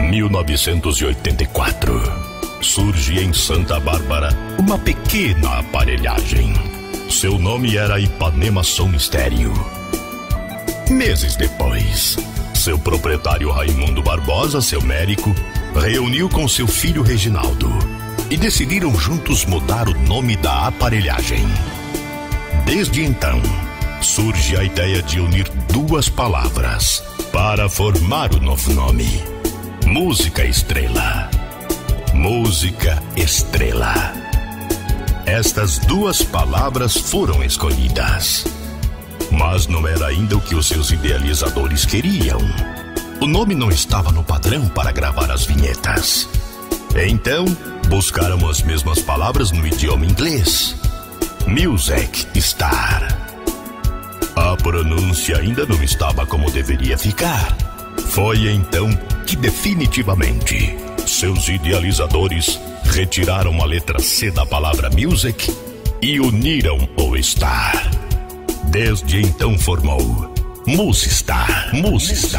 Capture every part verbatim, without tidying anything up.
mil novecentos e oitenta e quatro. Surge em Santa Bárbara uma pequena aparelhagem. Seu nome era Ipanema Som Estéreo. Meses depois, seu proprietário Raimundo Barbosa, seu médico, reuniu com seu filho Reginaldo e decidiram juntos mudar o nome da aparelhagem. Desde então, surge a ideia de unir duas palavras para formar o novo nome: Música Estrela. Música Estrela. Estas duas palavras foram escolhidas, mas não era ainda o que os seus idealizadores queriam. O nome não estava no padrão para gravar as vinhetas. Então, buscaram as mesmas palavras no idioma inglês: Music Star. A pronúncia ainda não estava como deveria ficar. Foi então que definitivamente seus idealizadores retiraram a letra C da palavra music e uniram o Star. Desde então formou Musistar. Musistar.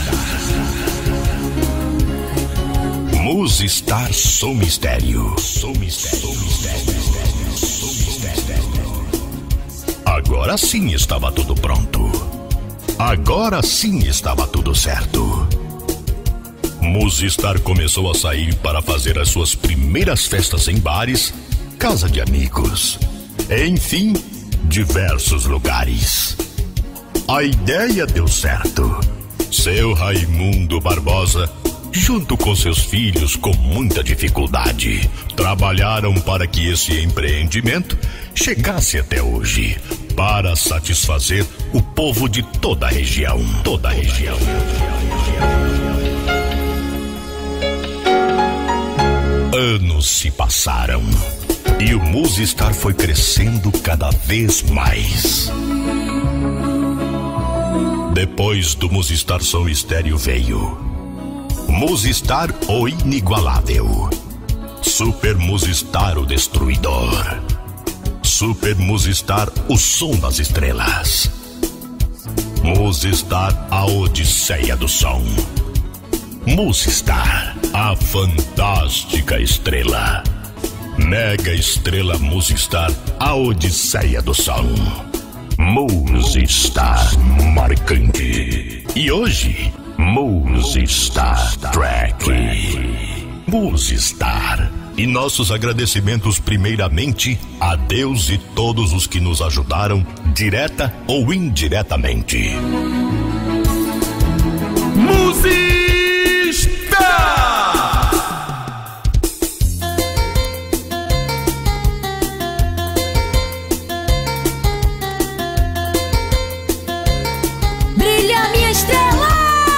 Musistar Som Estéreo. Som Estéreo. Agora sim estava tudo pronto. Agora sim estava tudo certo. Musistar começou a sair para fazer as suas primeiras festas em bares, casa de amigos, enfim, diversos lugares. A ideia deu certo. Seu Raimundo Barbosa, junto com seus filhos com muita dificuldade, trabalharam para que esse empreendimento chegasse até hoje, para satisfazer o povo de toda a região. Toda a região. Anos se passaram e o Musistar foi crescendo cada vez mais. Depois do Musistar Som Estéreo veio Musistar o Inigualável, Super Musistar o Destruidor, Super Musistar o Som das Estrelas, Musistar a Odisseia do Som, Musistar a Fantástica Estrela, Mega Estrela Musistar a Odisseia do Som, Musistar Marcante. E hoje, Musistar Track. Musistar. E nossos agradecimentos primeiramente a Deus e todos os que nos ajudaram, direta ou indiretamente. Musistar! Brilha minha estrela!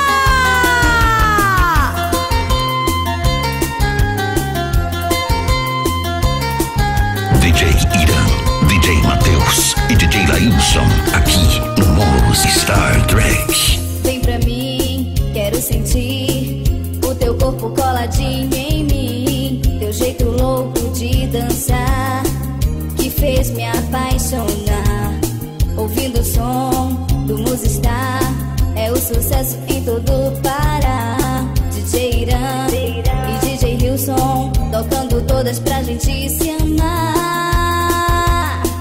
D J Irã, D J Matheus e D J Lailson, aqui no Musistar Track. Vem pra mim, quero sentir o teu corpo coladinho em mim, teu jeito louco de dançar, que fez me apaixonar. Ouvindo o som do Musistar, é o sucesso em todo o Pará. D J Irã e D J Hilson, tocando todas pra gente se amar.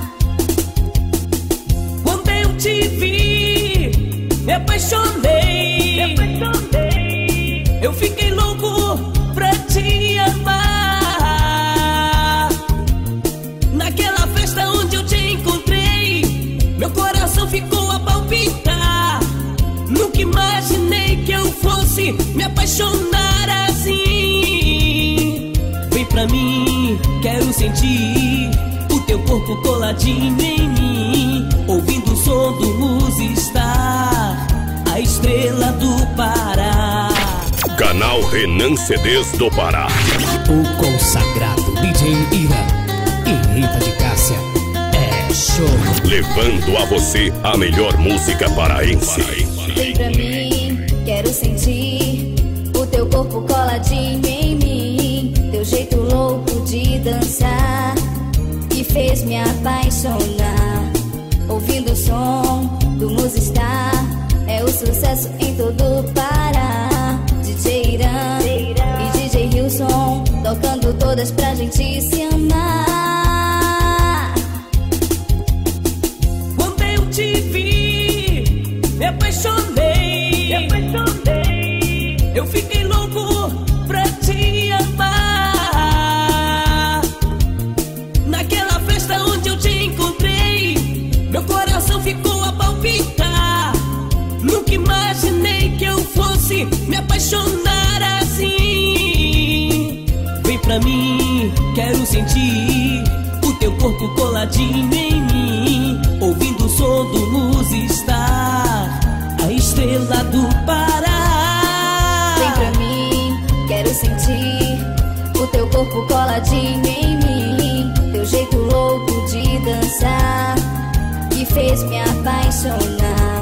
Quando eu te vi, me apaixonei, me apaixonei. Eu fiquei louco pra te amar. Naquela festa onde eu te encontrei, meu coração ficou a palpitar. Nunca imaginei que eu fosse me apaixonar assim. Vem pra mim, quero sentir o teu corpo coladinho em mim, ouvindo o som do Musistar, a estrela do Pará. Canal Renan C Ds do Pará. O consagrado D J Irã e Rita de Cássia. É show. Levando a você a melhor música paraense. Vem pra mim, quero sentir o teu corpo coladinho em mim, teu jeito louco de dançar, que fez me apaixonar. Ouvindo o som do Musistar, é o sucesso em todo o Pará. D J Irã todas pra gente se amar. Quando eu te vi, me apaixonei, me apaixonei. Eu fiquei louco pra te amar. Naquela festa onde eu te encontrei, meu coração ficou a palpitar. Nunca imaginei que eu fosse me apaixonar assim. Vem pra mim, quero sentir o teu corpo coladinho em mim, ouvindo o som do Luz Star, a estrela do Pará. Vem pra mim, quero sentir o teu corpo coladinho em mim, teu jeito louco de dançar que fez me apaixonar.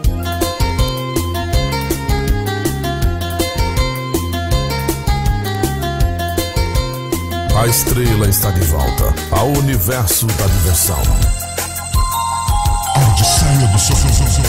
A estrela está de volta ao universo da diversão. A Odisseia do seu.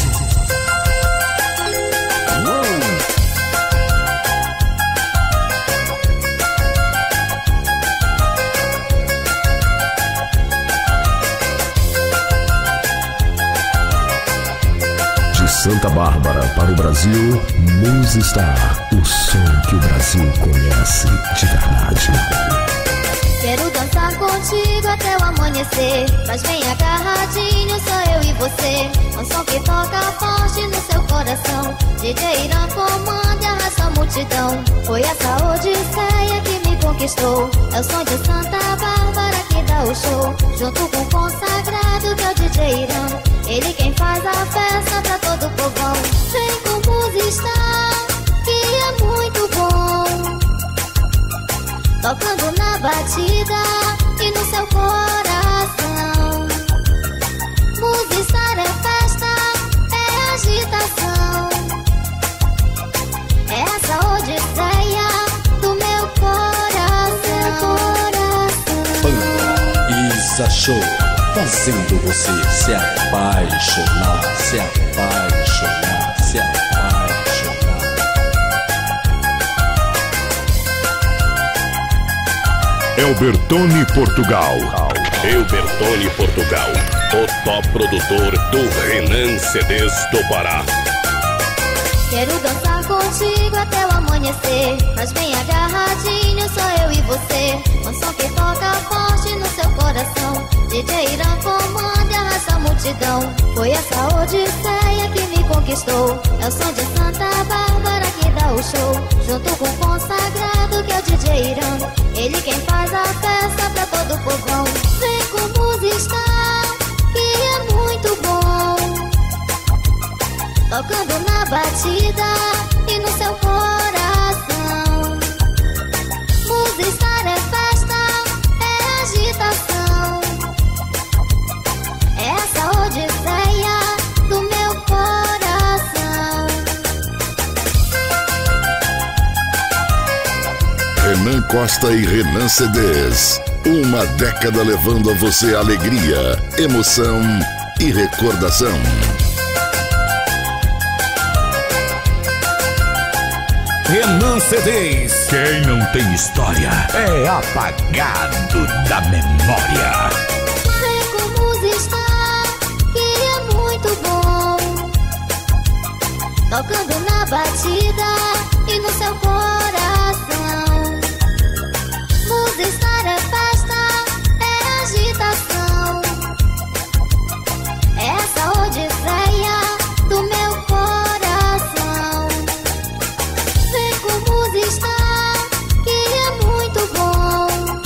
De Santa Bárbara para o Brasil, Luz Star, o som que o Brasil conhece de verdade. Quero dançar contigo até o amanhecer, mas vem agarradinho, só eu e você. Um som que toca forte no seu coração, D J Irã comanda e arrasta a multidão. Foi essa odisseia que me conquistou, é o som de Santa Bárbara que dá o show, junto com o consagrado que é o D J Irã. Ele quem faz a festa pra todo o povão. Vem com Luz Star, que é muito bom, tocando na batida e no seu coração. Luz Star é festa, é agitação, é essa odisseia do meu coração. Isa Show, fazendo você se apaixonar, se apaixonar, se apaixonar. Elbertone Portugal. Elbertone Portugal, o top produtor do Renan C Ds do Pará. Quero dançar contigo até o amanhecer, mas bem agarradinho, só eu e você. Um som que toca forte no seu coração, D J Irã comanda e arrasta a multidão. Foi essa odisseia que me conquistou, é o som de Santa Bárbara que dá o show, junto com o consagrado que é o D J Irã. Ele quem faz a festa pra todo o povão. Vem com Luz Star, que é muito bom, tocando na batida e no seu coração. Luz Star é festa, é agitação, é essa odisseia do meu coração. Renan Costa e Renan C Ds. Uma década levando a você alegria, emoção e recordação. Renan C Ds. Quem não tem história é apagado da memória. Vem com Luz Star, que é muito bom, tocando na batida e no seu coração. Luz Star é festa, é agitação, é essa odisseia do meu coração. Vem com Luz Star, que é muito bom,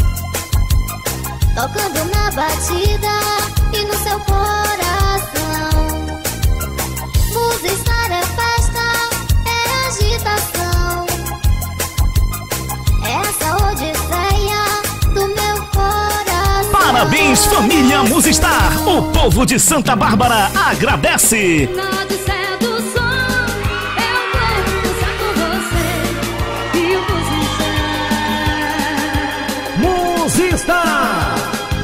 tocando na batida e no seu coração. Luz Star é festa, é agitação, é essa odisseia do meu coração. Parabéns, família Luz Star. O povo de Santa Bárbara agradece. Na odisseia do som, eu vou dançar com você e o Luz Star.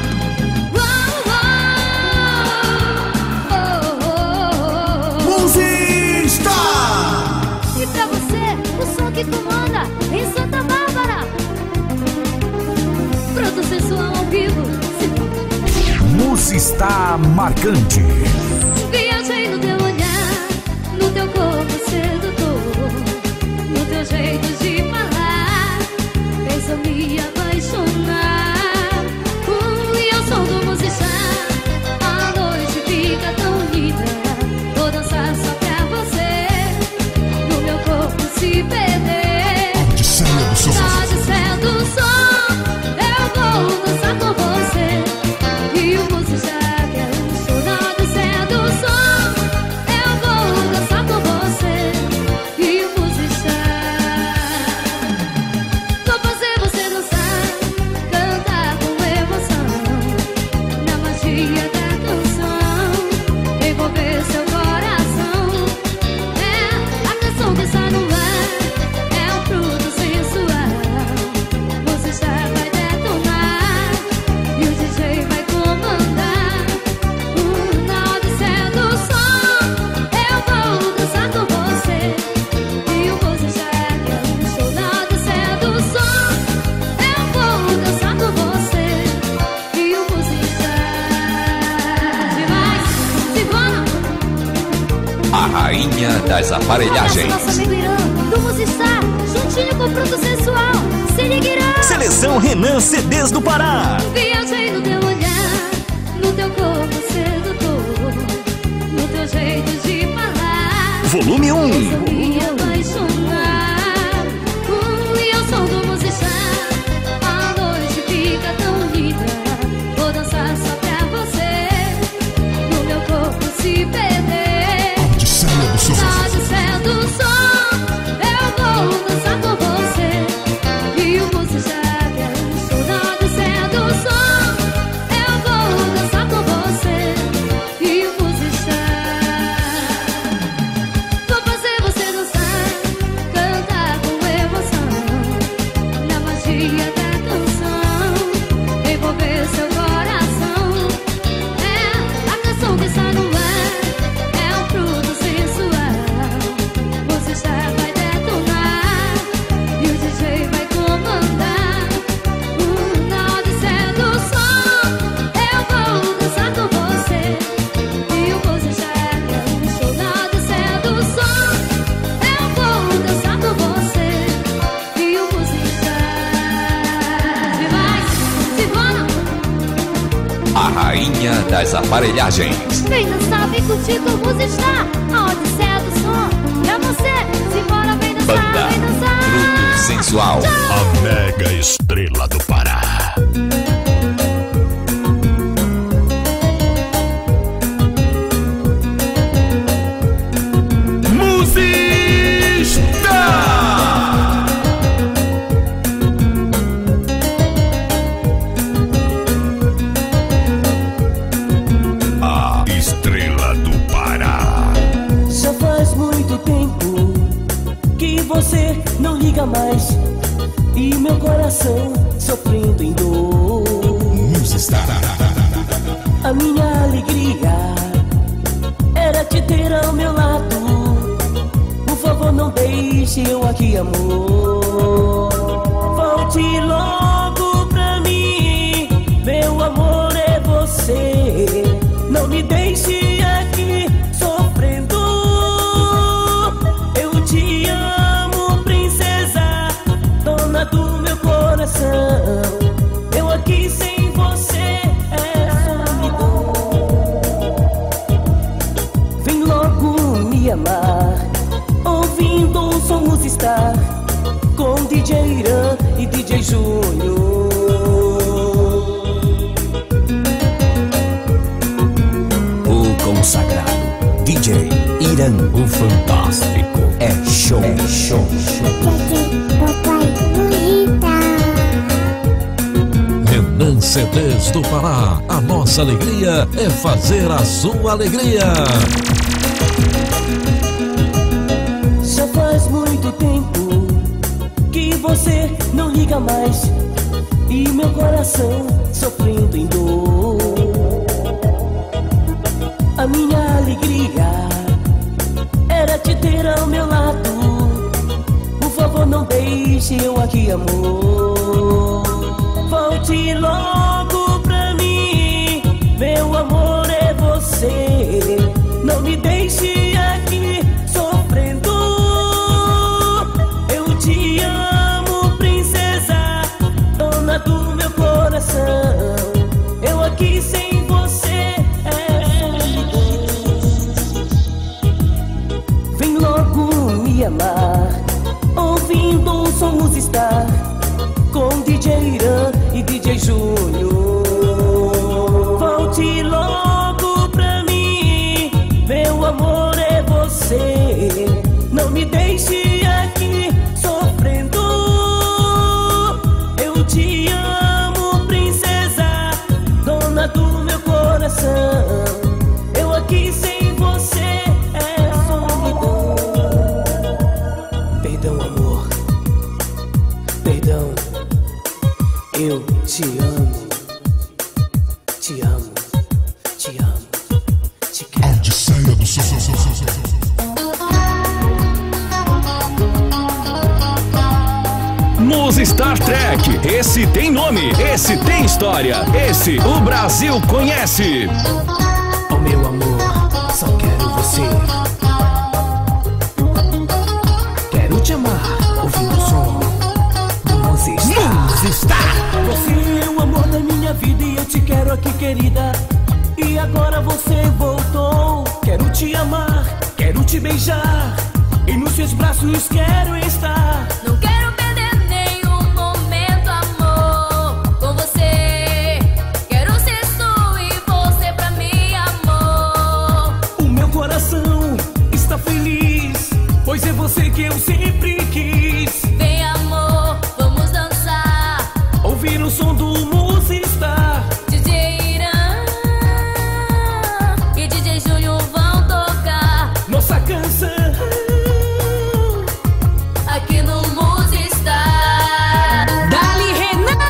Luz Star. E pra você, o som que comanda em Santa Bárbara. sensual ao vivo. Musistar marcante. Viajei no teu olhar, no teu corpo sedutor, no teu jeito de falar, fez eu me apaixonar. Uh, e ao som do musistar, a noite fica tão linda. Vou dançar só pra você, no meu corpo se perder. Odisseia do som. Na Odisseia do som, eu vou dançar com você. E o musistar quer um show. Na Odisseia do som, eu vou dançar com você. E o musistar, vou fazer você dançar, cantar com emoção, na magia da canção, envolver seu coração. É a canção que está no ar, é um fruto sensual. Musistar vai detonar e o D J vai comandar. Uh, na Odisseia do som, eu vou dançar com você. E o musistar quer um show. Na Odisseia do som, eu vou dançar com você. E o musistar demais, Simona. A rainha das aparelhagens. Nosso amigo Irã, do Musistar, juntinho com o fruto sensual. Se liga, Irã. Seleção Renan C Ds do Pará. Viajei no teu olhar, no teu corpo sedutor, no teu jeito de falar, Volume um. fez eu me apaixonar. Uh, e ao som do musistar, a noite fica tão linda. Vou dançar só pra você, no meu corpo se perder. Odisseia do som. Na Odisseia do som, eu vou dançar com você. E o musistar quer um show. Na Odisseia do som, eu vou dançar com você. E o musistar, vou fazer você dançar, cantar com emoção, na magia da canção, envolver seu coração. É a canção que está no ar, é um fruto sensual. Musistar vai detonar e o D J vai comandar. Uh, na Odisseia do som, eu vou dançar com você. E o musistar quer um show. Na Odisseia do som, eu vou dançar com você. E o musistar demais, Simona. A rainha das aparelhagens. Vem dançar, vem curtir com o Musistar, a Odisseia do som. Pra você, Simona, vem dançar, Banda vem dançar. Fruto Sensual. A mega estrela do Pará. Musistar. A estrela do Pará. Já faz muito tempo que você não liga mais, e meu coração sofrendo em dor. Musistar. A minha alegria era te ter ao meu lado. Por favor, não deixe eu aqui, amor. Volte logo pra mim, meu amor é você. Não me deixe aqui sofrendo. Eu te amo, princesa, dona do meu coração. Eu aqui sem você é solidão. Vem logo me amar, ouvindo o som Musistar, com D J Irã e D J Júnior. O consagrado D J Irã, o fantástico. É show, é show, show. Renan C Ds do Pará. A nossa alegria é fazer a sua alegria. Já faz muito tempo que você não liga mais, e meu coração sofrendo em dor. A minha alegria era te ter ao meu lado. Por favor, não deixe eu aqui, amor. volte logo pra mim. Meu amor é você. Não me deixe aqui sofrendo. Eu te amo, princesa, dona do meu coração. Eu aqui sem você é solidão. Vem logo me amar, ouvindo o Somos Star, com D J Irã e D J Júnior. Volte logo pra mim, meu amor é você. Não me deixe aqui sofrendo. Eu te amo, princesa, dona do meu coração. Eu aqui sem você é solidão. Perdão, amor, perdão. Eu te amo, te amo, te amo, te quero. Odisseia do som. Música Star Trek, esse tem nome, esse tem história, esse o Brasil conhece. Oh meu amor, só quero você. Quero te amar, ouvindo o som do Música Star. Você é o amor da minha vida e eu te quero aqui, querida. E agora você voltou. Quero te amar, quero te beijar, e nos seus braços quero estar. Não quero perder nenhum momento, amor, com você. Quero ser sua e você pra mim, amor. O meu coração está feliz, pois é você que eu sempre quis. Vem, amor, vamos dançar, ouvir o som do Música Star. D J Irã e D J Júnior vão tocar Nossa canção aqui no Música Star. Dali Renan.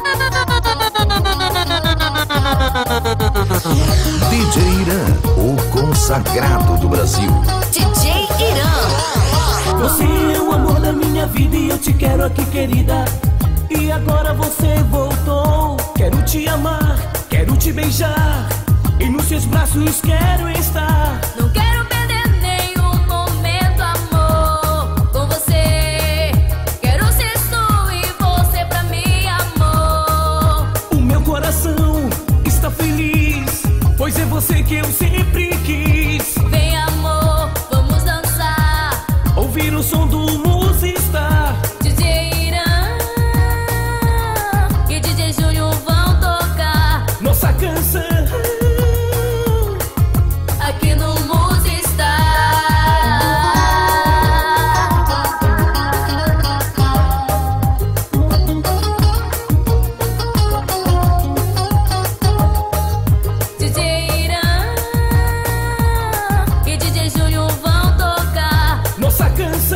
D J Irã, o consagrado do Brasil. D J Irã. Você é o amor da minha vida e eu te quero aqui, querida. E agora você voltou. Quero te amar, quero te beijar, e nos seus braços quero estar. Não quero perder nenhum momento, amor, com você. Quero ser sua e você pra mim, amor. O meu coração está feliz, pois é você que eu sempre quis. Vem, amor, vamos dançar, Ouvir o som do Música Star. D J Irã e D J Júnior vão tocar Nossa canção aqui no Música Star. D J Irã e D J Júnior vão tocar Nossa canção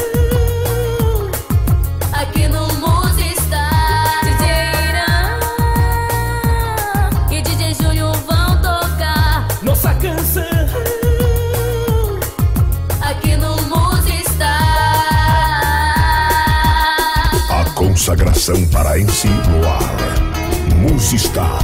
aqui no Música Star. D J Irã e D J Júnior vão tocar Nossa canção aqui no Música Star. A consagração paraense no ar. Música Star.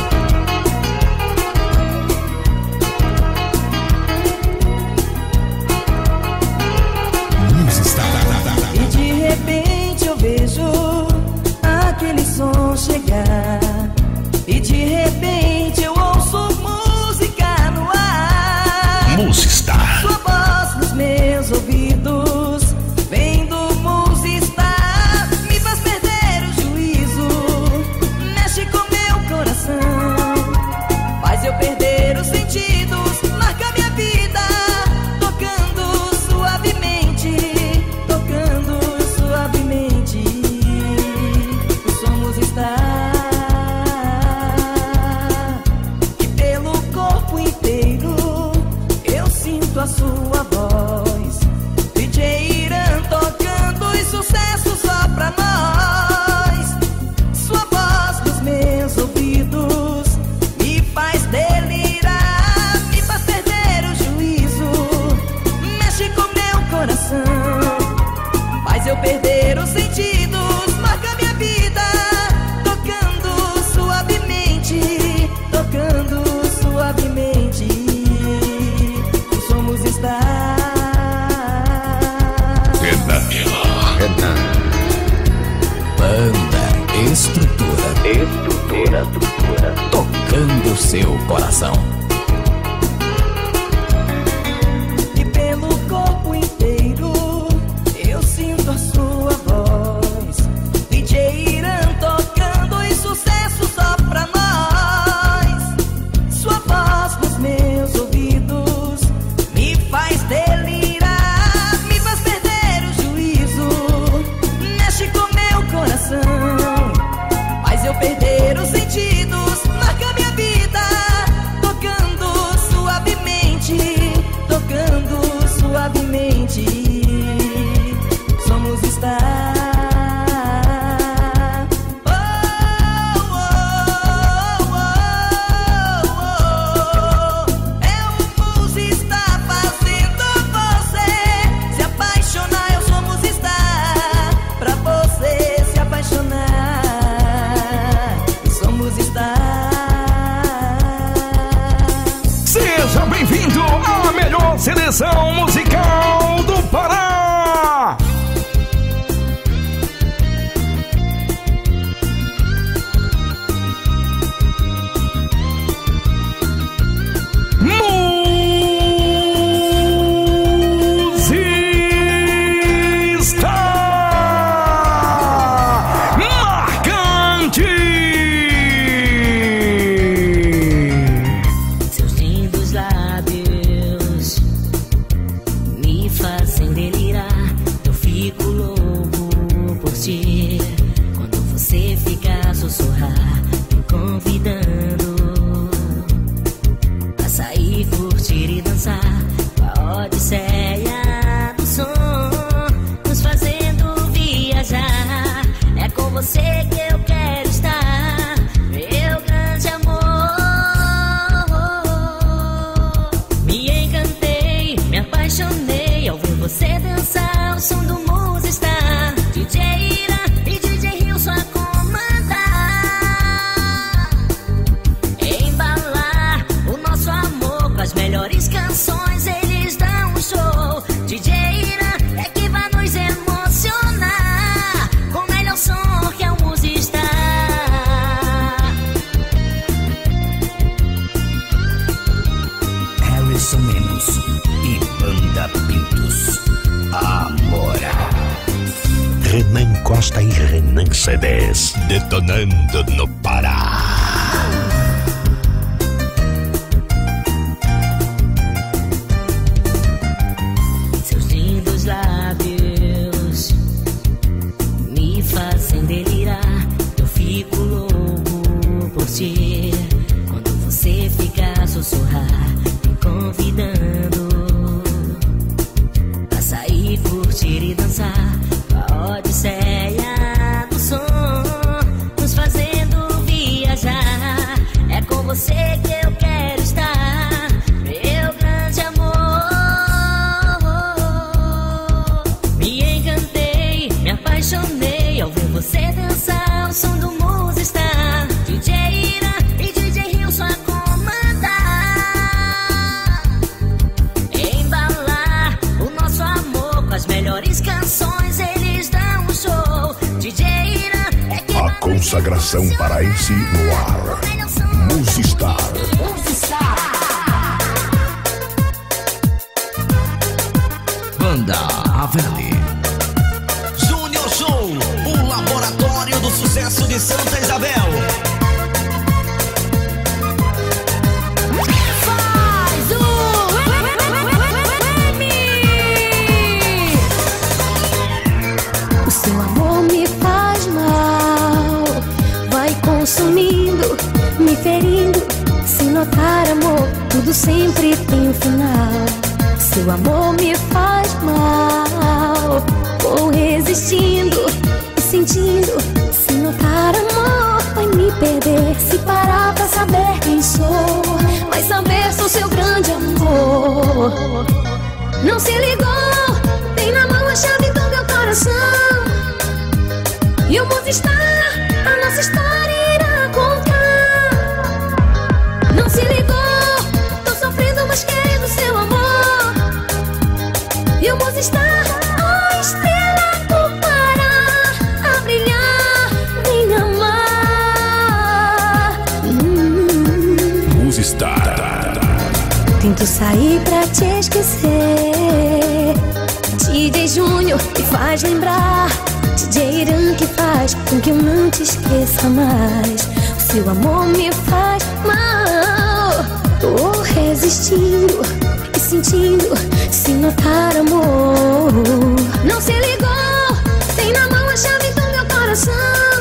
Música Star. E de repente eu vejo aquele som chegar, e de repente eu ouço música no ar. Música Star. Sua voz nos meus ouvidos, vem do Música Star. Me faz perder o juízo, mexe com meu coração, faz eu perder os sentidos, marca minha vida, tocando suavemente, tocando suavemente. O Somos Star, e pelo corpo inteiro eu sinto a sua voz. D J Irã tocando os sucessos só pra nós. Sua voz nos meus ouvidos me faz delirar, me faz perder o juízo, mexe com meu coração, faz eu perder os sentidos, marca minha vida, tocando estrutura, tocando seu coração. E pelo corpo inteiro eu sinto a sua voz, D J Irã tocando os sucessos só pra nós. Sua voz nos meus ouvidos me faz delirar, me faz perder o juízo, mexe com meu coração, faz eu perder os sentidos, marca minha vida, tocando suavemente, tocando suavemente. Somos estar. Oh, oh, oh, oh, oh. É o Mus está fazendo você se apaixonar. Eu somos estar pra você se apaixonar. Somos estar. Seja bem-vindo à melhor seleção musical do Pará! Musista Marcante! Seus lindos lábios me fazem delirar. Eu fico louco por ti. Quando você fica a sussurrar, me convidando a sair, curtir e dançar. A odisseia do som nos fazendo viajar. É com você que eu quero estar, meu grande amor. Me encantei, me apaixonei ao ver você dançar. O som do Mus está, D J Irã e D J Hilson a comandar, embalar o nosso amor com as melhores canções. Eles dão um show. D J Irã é que vai nos emocionar com o melhor som que é o Mus está. Harrison Lemos e Banda Pintos. Amora. Renan Costa e Renan C Ds, detonando no Pará. Seus lindos lábios me fazem delirar. Eu fico louco por ti. Quando você fica a sussurrar, me convidando a sair, curtir e dançar. A odisseia do som nos fazendo viajar. É com você que eu quero estar, meu grande amor. Me encantei, me apaixonei ao ver você dançar. O som do Mus está, D J Irã e D J Hilson a comandar, embalar o nosso amor com as melhores canções. Eles dão um show. D J Irã é que A consagração paraense no ar. Musistar. Banda Avelli. Júnior Show, o laboratório do sucesso de Santa Isabel. Faz o O seu amor me faz mal, vai consumindo, me ferindo. Se notar, amor, tudo sempre tem um final. Seu amor me faz mal, vou resistindo e sentindo. Se notar, amor, vai me perder. Se parar pra saber quem sou, vai saber sou seu grande amor. Não se ligou, tem na mão a chave do meu coração. E o Mus está, a nossa história irá contar. Não se ligou, tô sofrendo, mas querendo seu amor. E o Mus está, a estrela do Pará, a brilhar, vem amar. Eu saí pra te esquecer. D J Júnior me faz lembrar, D J Irã que faz com que eu não te esqueça mais. O seu amor me faz mal. Tô resistindo e sentindo, sem notar amor. Não se ligou, tem na mão a chave do meu coração.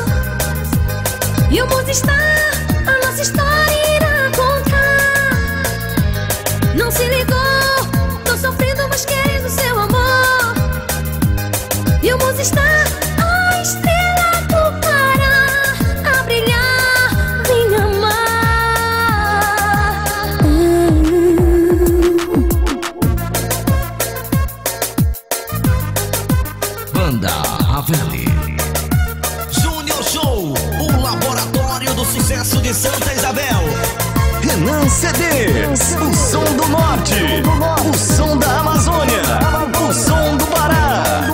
E o mundo está, a nossa história irá contar. Não se ligou, tô sofrendo, mas querendo seu amor. E o mundo está, a estrela do Pará, a brilhar, vem amar. hum. Banda Ravelli. Júnior Show, o laboratório do sucesso de Santa Isabel. Renan C Ds, o som do norte, o som da Amazônia, o som do Pará.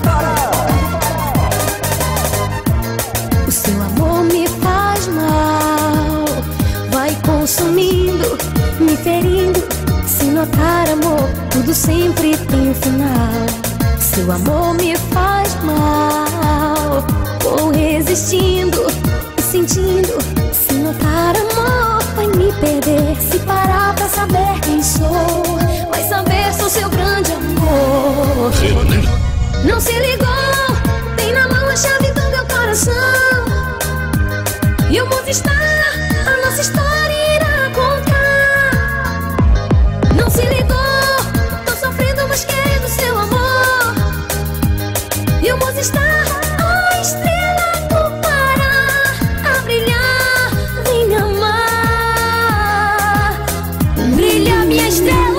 O seu amor me faz mal, vai consumindo, me ferindo, sem notar amor, tudo sempre tem um final. O seu amor me faz mal, vou resistindo e sentindo, sem notar amor, vai me perder. Se parar pra saber quem sou, vai saber sou seu grande amor. Não se ligou, tem na mão a chave do meu coração. E o mundo está, a nossa história irá contar. Não se ligou, tô sofrendo, mas querendo seu amor. E o mundo está, a estrela do Pará, a brilhar, vem amar. Brilha minha estrela.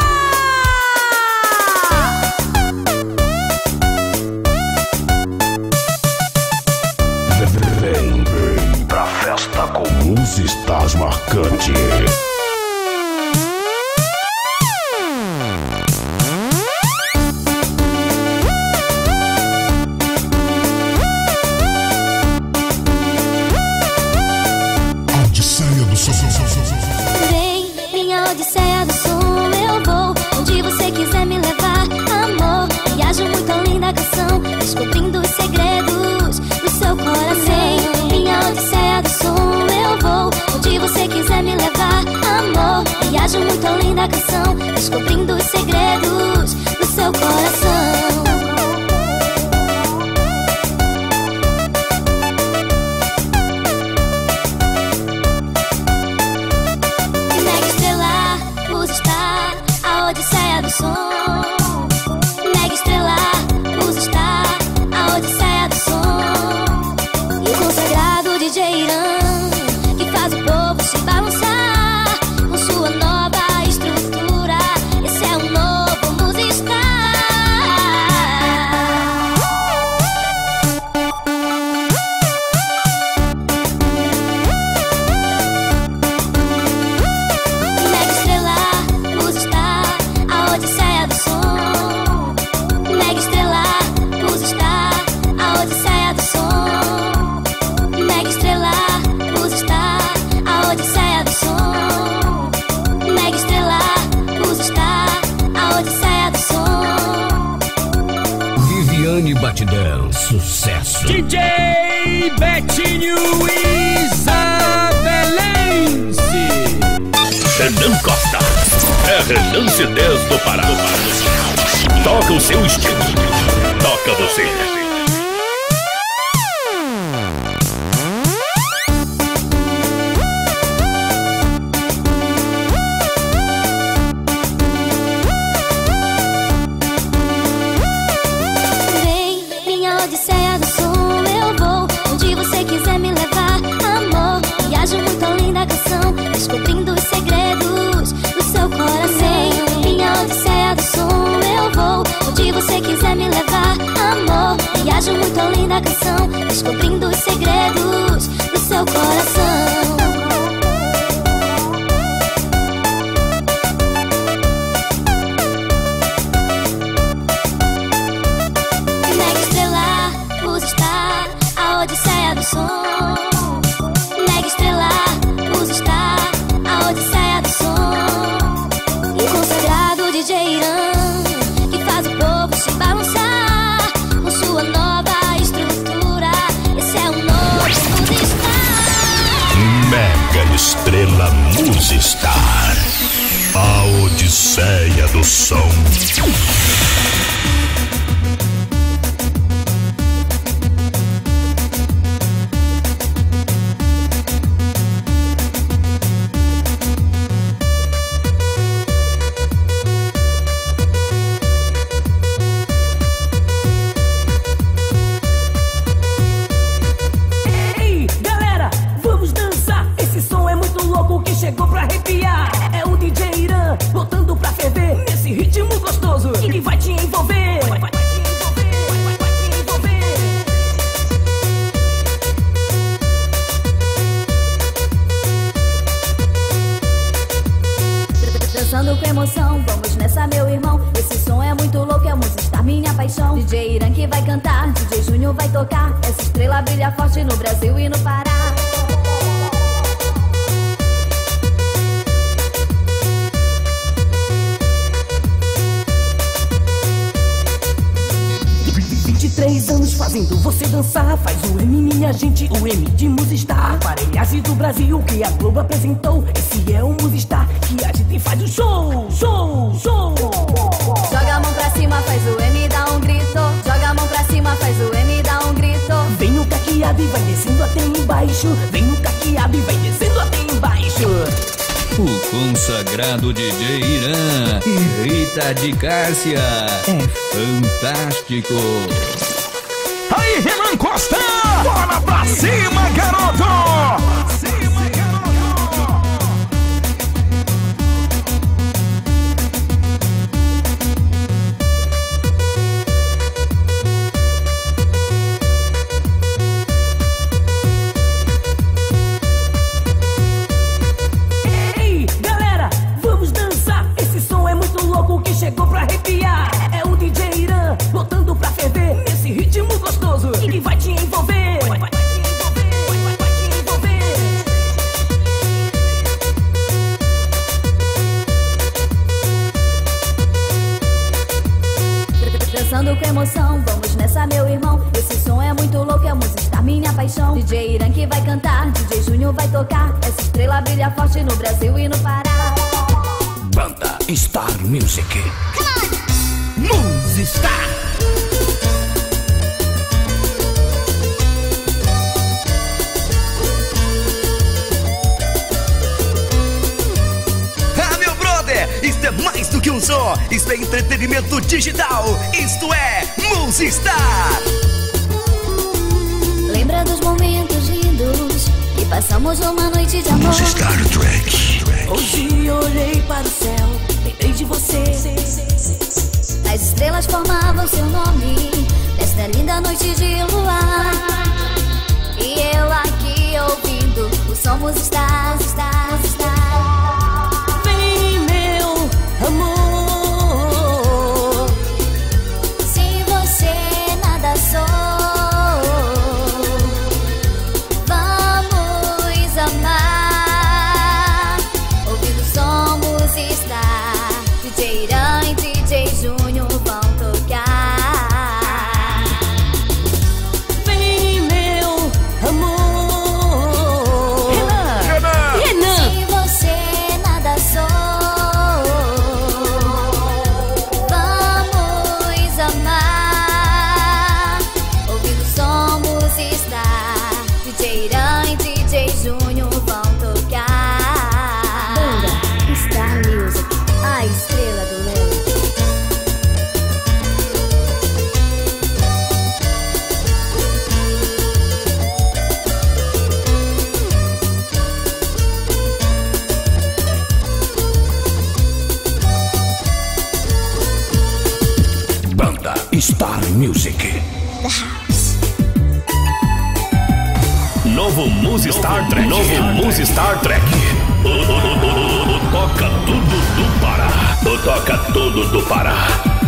Vem, vem pra festa com os Stars Marcante. Odisseia do som. Vem, minha odisseia do som, eu vou onde você quiser me levar, amor. Viajo muito além da canção, descobrindo os segredos do seu coração. Minha odisseia do som, eu vou onde você quiser me levar, amor. Viajo muito além da canção, descobrindo os segredos do seu coração. Mega estrelar, luz está, a odisseia do som. Mega estrelar, luz está, a odisseia do som. E o consagrado D J Irã, que faz o povo se balançar com sua nova estrutura. Esse é um novo Musistar. Mega estrelar, luz está, a odisseia do som. Mega estrelar, luz está, a odisseia do som. Mega estrelar, luz está, a odisseia do som. Mega estrelar, luz está, a odisseia do som. Viviane Batidão, sucesso. D J Betinho Isabelense. Renan Costa, é Renan C Ds do Pará. Toca o seu estilo, toca você. Vem, minha odisseia do som, eu vou onde você quiser me levar, amor. Viajo muito além da canção, descobrindo os segredos do seu coração. Minha odisseia do som, eu vou onde você quiser me levar, amor. Viajo muito além da canção, descobrindo os segredos do seu coração. Mega estrelar, luz está, a odisseia do som. Mega estrelar, luz está, a odisseia do som. E consagrado emoção. Ei, galera, vamos dançar. Esse som é muito louco que chegou pra arrepiar. É o D J Irã botando pra ferver nesse ritmo gostoso que vai te envolver. Vai, vai, vai te envolver, vai, vai, vai te envolver. Dançando com emoção, vamos nessa, meu irmão. Esse som é muito louco, é a música está minha paixão. D J Irã que vai cantar, D J Júnior vai tocar. Essa estrela brilha forte no Brasil e no Pará. vinte e três anos fazendo você dançar. Faz o M, minha gente, o M de Musistar. Aparelhagem do Brasil que a Globo apresentou. Esse é o Musistar que agita e faz o show, show, show. Joga a mão pra cima, faz o M, dá um grito. Joga a mão pra cima, faz o M, dá um grito. Vem no caqueado e vai descendo até embaixo. Vem no caqueado e vai descendo até embaixo. O consagrado D J Irã e Rita de Cássia é fantástico. Aí, Renan Costa! Bora pra cima, garoto! Pra cima, garoto! Ei, galera, vamos dançar. Esse som é muito louco que chegou pra arrepiar. É o D J Irã botando pra ferver nesse ritmo gostoso que vai te envolver. Vai, vai, vai te envolver, vai, vai, vai te envolver. Dançando com emoção, vamos nessa, meu irmão. Esse som é muito louco, é a música está minha paixão. D J Irã que vai cantar, D J Júnior vai tocar. Essa estrela brilha forte no Brasil e no Pará. Banda Star Music. Musistar! Ah, meu brother, isto é mais do que um som. Isto é entretenimento digital. Isto é Musistar. Lembra dos momentos lindos que passamos uma noite de amor. Star Trek. Hoje eu olhei para o céu, lembrei de você. As estrelas formavam seu nome nesta linda noite de luar. E eu aqui ouvindo o som Musistar, Musistar, Musistar. Vem, meu amor. Sem você nada sou. Vamos amar. Ouvindo o som Musistar. D J Irã e D J Júnior vão tocar. Vem, meu amor. Renan, Renan. Sem você nada sou. Vamos amar. Ouvindo o som Musistar. D J Irã e D J Júnior vão tocar. Banda Star Music, a estrela do leão. Banda Star Music. Novo Musistar Trek. Novo Musistar Trek. O, o, o, o, o, o toca tudo do Pará. O toca tudo do Pará.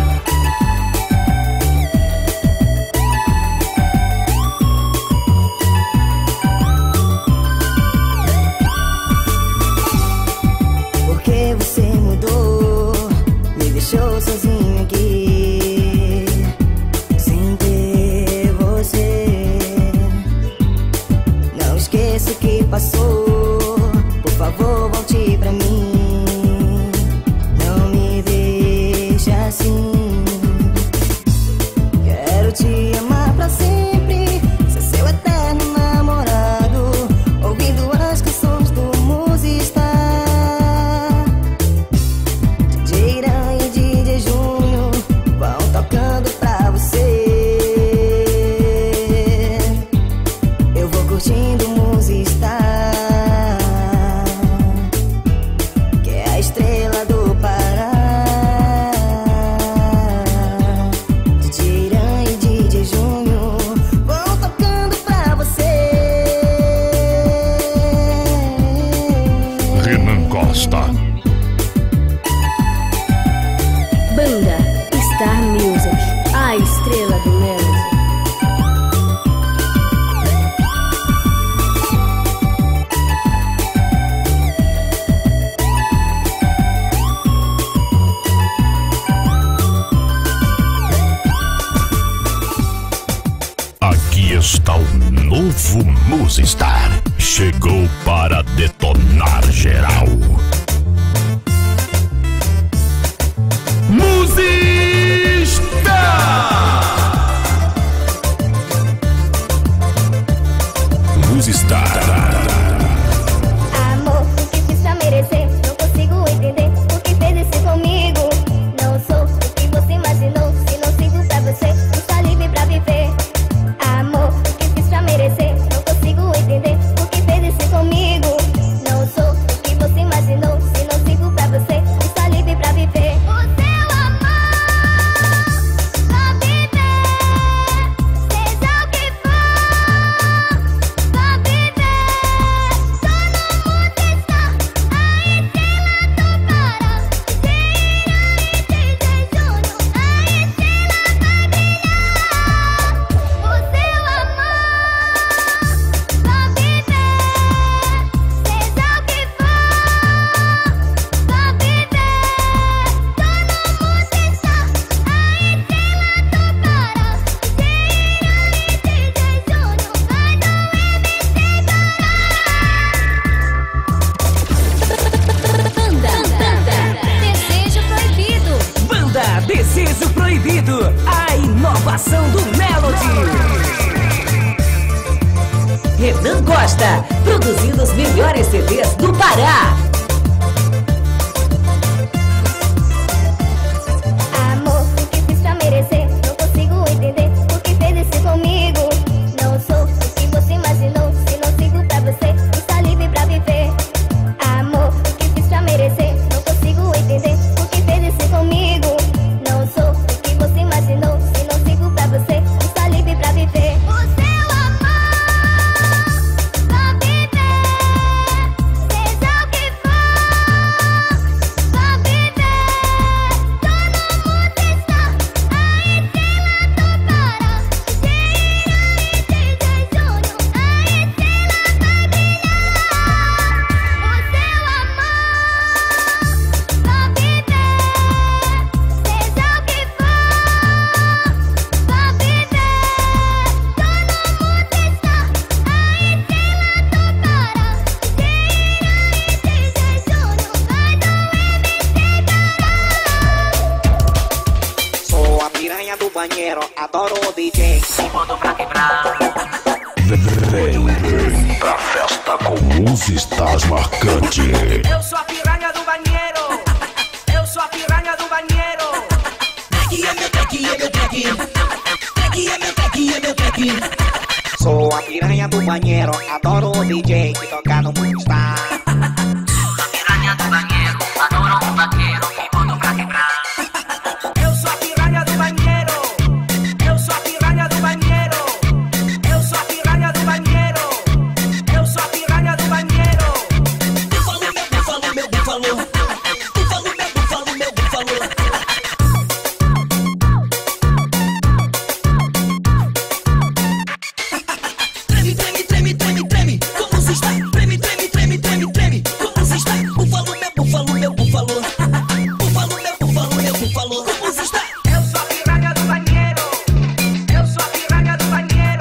Porque você mudou, me deixou sozinho aqui, sem ter você. Não esqueça o que passou, por favor volte pra mim. Não me deixe festa. Banda Star Music, a estrela do Melody. Aqui está o novo Musistar. Chegou para detonar geral. Musistar! Musistar. Amor, o que fiz pra merecer? Não consigo entender por que fez isso comigo. Não sou o que você imaginou. Se não sirvo pra você, está livre pra viver. Amor, o que fiz pra merecer? Não consigo entender por que fez isso comigo. Não sou o que você imaginou. Se não sirvo pra você, está livre pra viver. O seu amor, pra viver, seja o que for, pra viver. Só no mundo está a estrela do Pará. Tira e D J Júnior, a estrela vai brilhar. O seu amor, pra viver, seja o que for, pra viver. Só no mundo está a estrela do Pará. Tira e D J Júnior, vai do M C Desejo Proibido. Banda Desejo Proibido, a inovação do Melody. Renan Costa, produzindo os melhores C Ds do Pará. Amor, o que fiz pra merecer? Não consigo entender por que fez isso comigo. Não sou o que você imaginou. Se não sigo pra você, está livre pra viver. Amor, o que fiz pra merecer? Não consigo entender por que fez isso comigo. Não sou o que você imaginou. Se não sigo pra você, está livre pra viver. O seu amor, pra viver, seja o que for, pra viver. Só no mundo está a estrela do Pará. Tira e D J Júnior, a estrela vai brilhar. O seu amor, pra viver, seja o que for, pra viver. Só no mundo está a estrela do Pará. Tira e D J Júnior, vai do M C Sou a piranha do banheiro, adoro o D J. Me boto pra quebrar. Vem, vem pra festa com Musistar marcante. Eu sou a piranha do banheiro. Eu sou a piranha do banheiro. Track é meu track, é meu track. Track é meu track, é meu track. Sou a piranha do banheiro, adoro o D J que toca no Musistar. A piranha do banheiro, adoro um vaqueiro. Me boto pra quebrar. Eu sou a piranha do banheiro. Eu sou a piranha do banheiro. Eu sou a piranha do banheiro. Eu sou a piranha do banheiro. Búfalo, meu búfalo, meu búfalo. Búfalo, meu búfalo, meu búfalo. Treme, treme, treme, treme, treme. Como se está? Treme, treme, treme, treme, treme. Como se está? Búfalo, meu búfalo, meu búfalo. Búfalo, meu búfalo, meu búfalo. Como se está? Eu sou a piranha do banheiro. Eu sou a piranha do banheiro.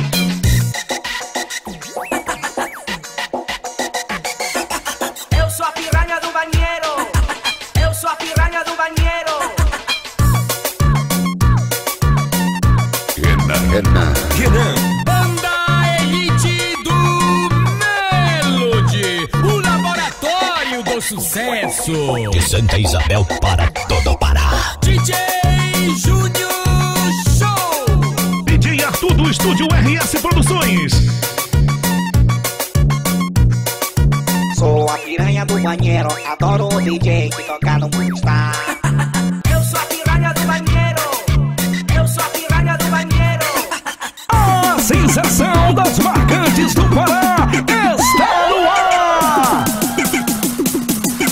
Eu sou a piranha do banheiro. Eu sou a piranha do banheiro. Renan, Renan. Renan. Banda Elite do Melody, o laboratório do sucesso. De Santa Isabel para todo o Pará. D J Júnior Show. D J Arthur do Estúdio R S Produções. Sou a piranha do banheiro, adoro o D J que toca no Musistar. Eu sou a piranha do banheiro. Eu sou a piranha do banheiro. A sensação das marcantes do Pará está no ar.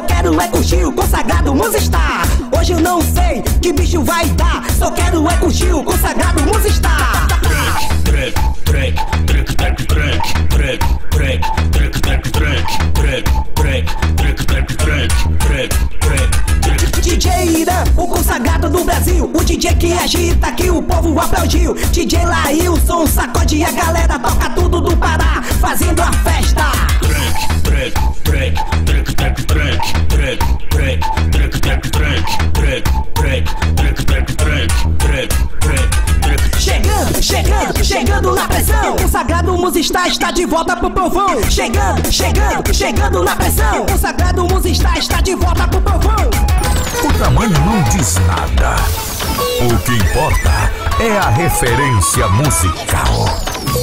Só quero é curtir o consagrado Musistar. Hoje eu não sei que bicho vai dar. Só quero é curtir o consagrado Musistar. Track, track, track, track, track, track, track, track, track, track, track, track, track, track, track, track. D J Irã, o consagrado do Brasil, o D J que agita, que o povo aplaudiu. D J Laílson sacode a galera, toca tudo do Pará, fazendo a festa. Track, track, track, track, track, track, track, track, track, track, track, track, track, track, track, track. Chegando, chegando, chegando na pressão. O consagrado Musistar está de volta pro povão. Chegando, chegando, chegando na pressão. O consagrado Musistar está de volta pro povão. O tamanho não diz nada. O que importa é a referência musical.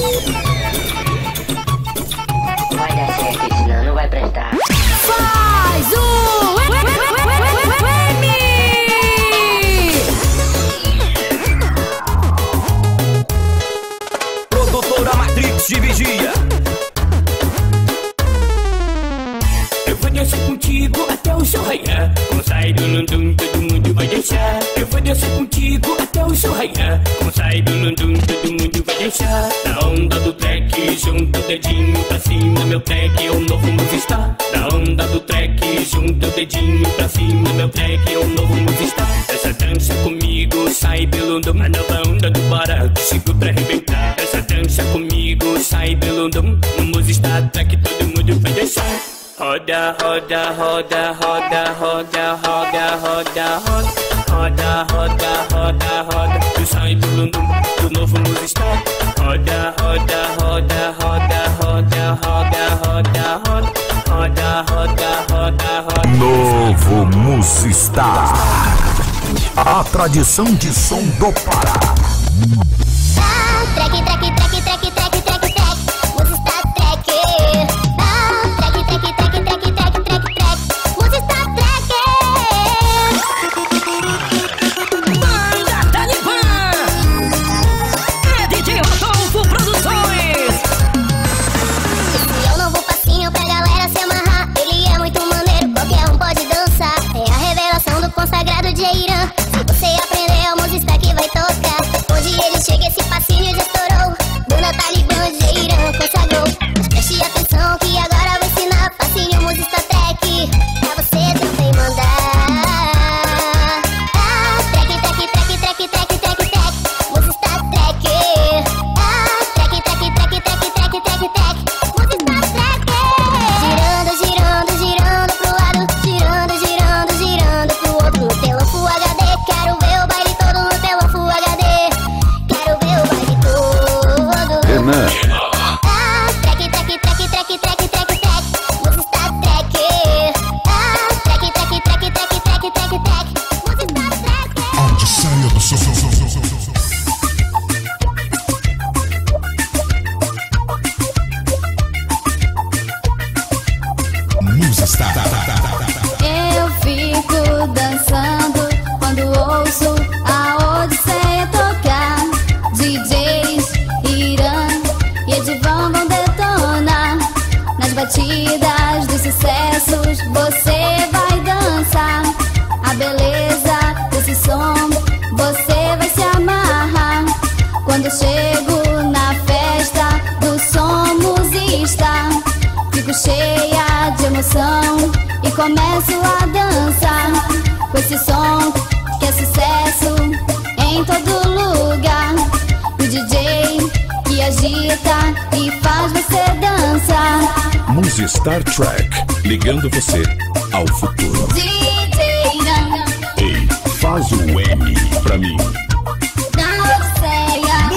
Vai dar certo, senão não vai prestar. Faz o M! Produtora Matrix de Vigia. Eu vou dançar contigo até o sol raiar. Com sai do nundum, todo mundo vai dançar. Eu vou dançar contigo até o sol raiar. Com sai do nundum, todo mundo vai dançar. Na onda do track, junta o dedinho pra cima. Meu track é o novo Musistar. Na onda do track, junta o dedinho pra cima. Meu track é o novo Musistar. Essa dança comigo, sai pelo nundum. A nova onda do Pará, que chegou pra arrebentar. Essa dança comigo, sai pelo nundum. No Musistar track, todo mundo vai dançar. Roda, roda, roda, roda, roda, roda, roda, roda, roda, roda, roda, roda, tu sai do Lundum, do novo Musistar. Roda, roda, roda, roda, roda, roda, roda, roda, roda, roda, roda, roda. Novo Musistar. A tradição de som do Pará. Track, track, track, track, track, track, track, Musistar track. Track, track, track, track, track, track, track, Musistar track. Banda Talibã. É D J Rodolfo Produções. Esse é o novo passinho pra galera se amarrar. Ele é muito maneiro, qualquer um pode dançar. É a revelação do consagrado de Irã. Se você aprender, é o Musistar que vai tocar. Onde ele chega, esse passinho já estourou. Banda Talibã de Irã consagrou. Mas preste atenção que agora vou ensinar passinho Musistar track pra você também mandar. Ah, track, track, track, track, track, track, track, Musistar track. Ah, track, track, track, track, track, track, track, Musistar track. Girando, girando, girando pro lado, girando, girando, girando pro outro. No telão Full H D, quero ver o baile todo no telão Full H D. Quero ver o baile todo. Renan. Ah, track, track, track, track, track, track, track, Musistar track. Ah, track, track, track, track, track, track, track, Musistar track. Odisseia do som. Musistar. Eu fico dançando quando ouço a Odisseia tocar. D Js Irã e Edivan vão detonar. Nas batidas dos sucessos você vai dançar. A beleza desse som você vai se amarrar. Quando eu chego na festa do som Musistar, fico cheia de emoção e começo a dançar. Com esse som que é sucesso em todo lugar. O D J que agita e faz você dançar. Musistar Track, ligando você ao futuro. D J Irã, Ei, faz o M pra mim. na Odisseia.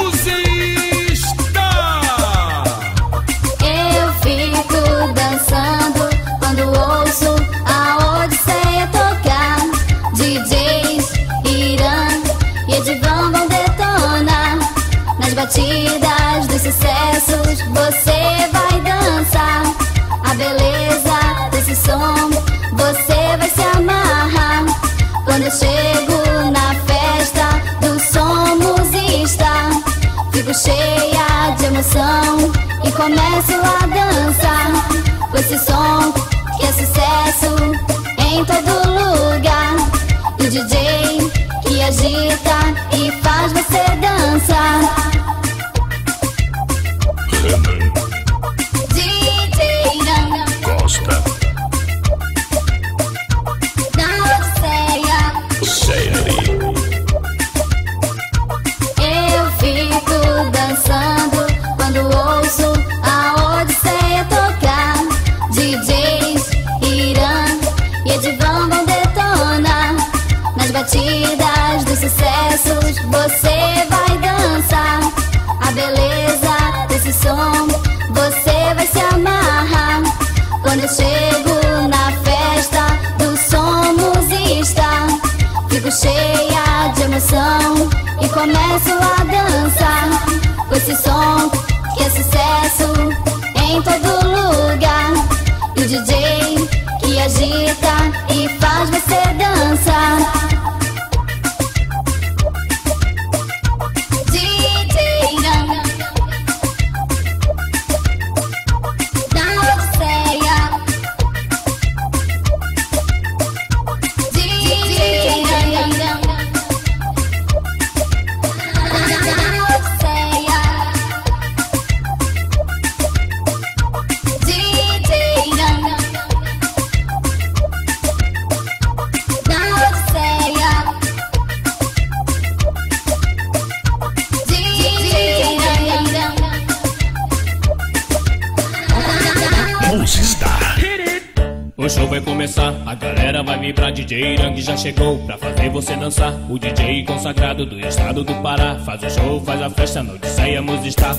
Musistar. Eu fico dançando quando ouço a Odisseia tocar. D Js Irã e Edivan vão detonar. Nas batidas dos sucessos você vai dançar. A beleza desse som você vai se amarrar. Quando eu chego na festa do som Musistar, fico cheia de emoção e começo a dançar. Com esse som que é sucesso que de vão vão detonar. Nas batidas dos sucessos você vai dançar. A beleza desse som você vai se amarrar. Quando eu chego na festa do som musista, fico cheia de emoção e começo a dançar com esse som que é sucesso em todo lugar. E o D J que agita e faz você dançar. D J Irã da Odisseia. D J Irã da Odisseia. D J Irã da Odisseia. Musistar. O show vai começar, a galera vai vibrar. D J Irã já chegou pra fazer você dançar. O D J consagrado do estado do Pará faz o show, faz a festa na Odisseia Musistar.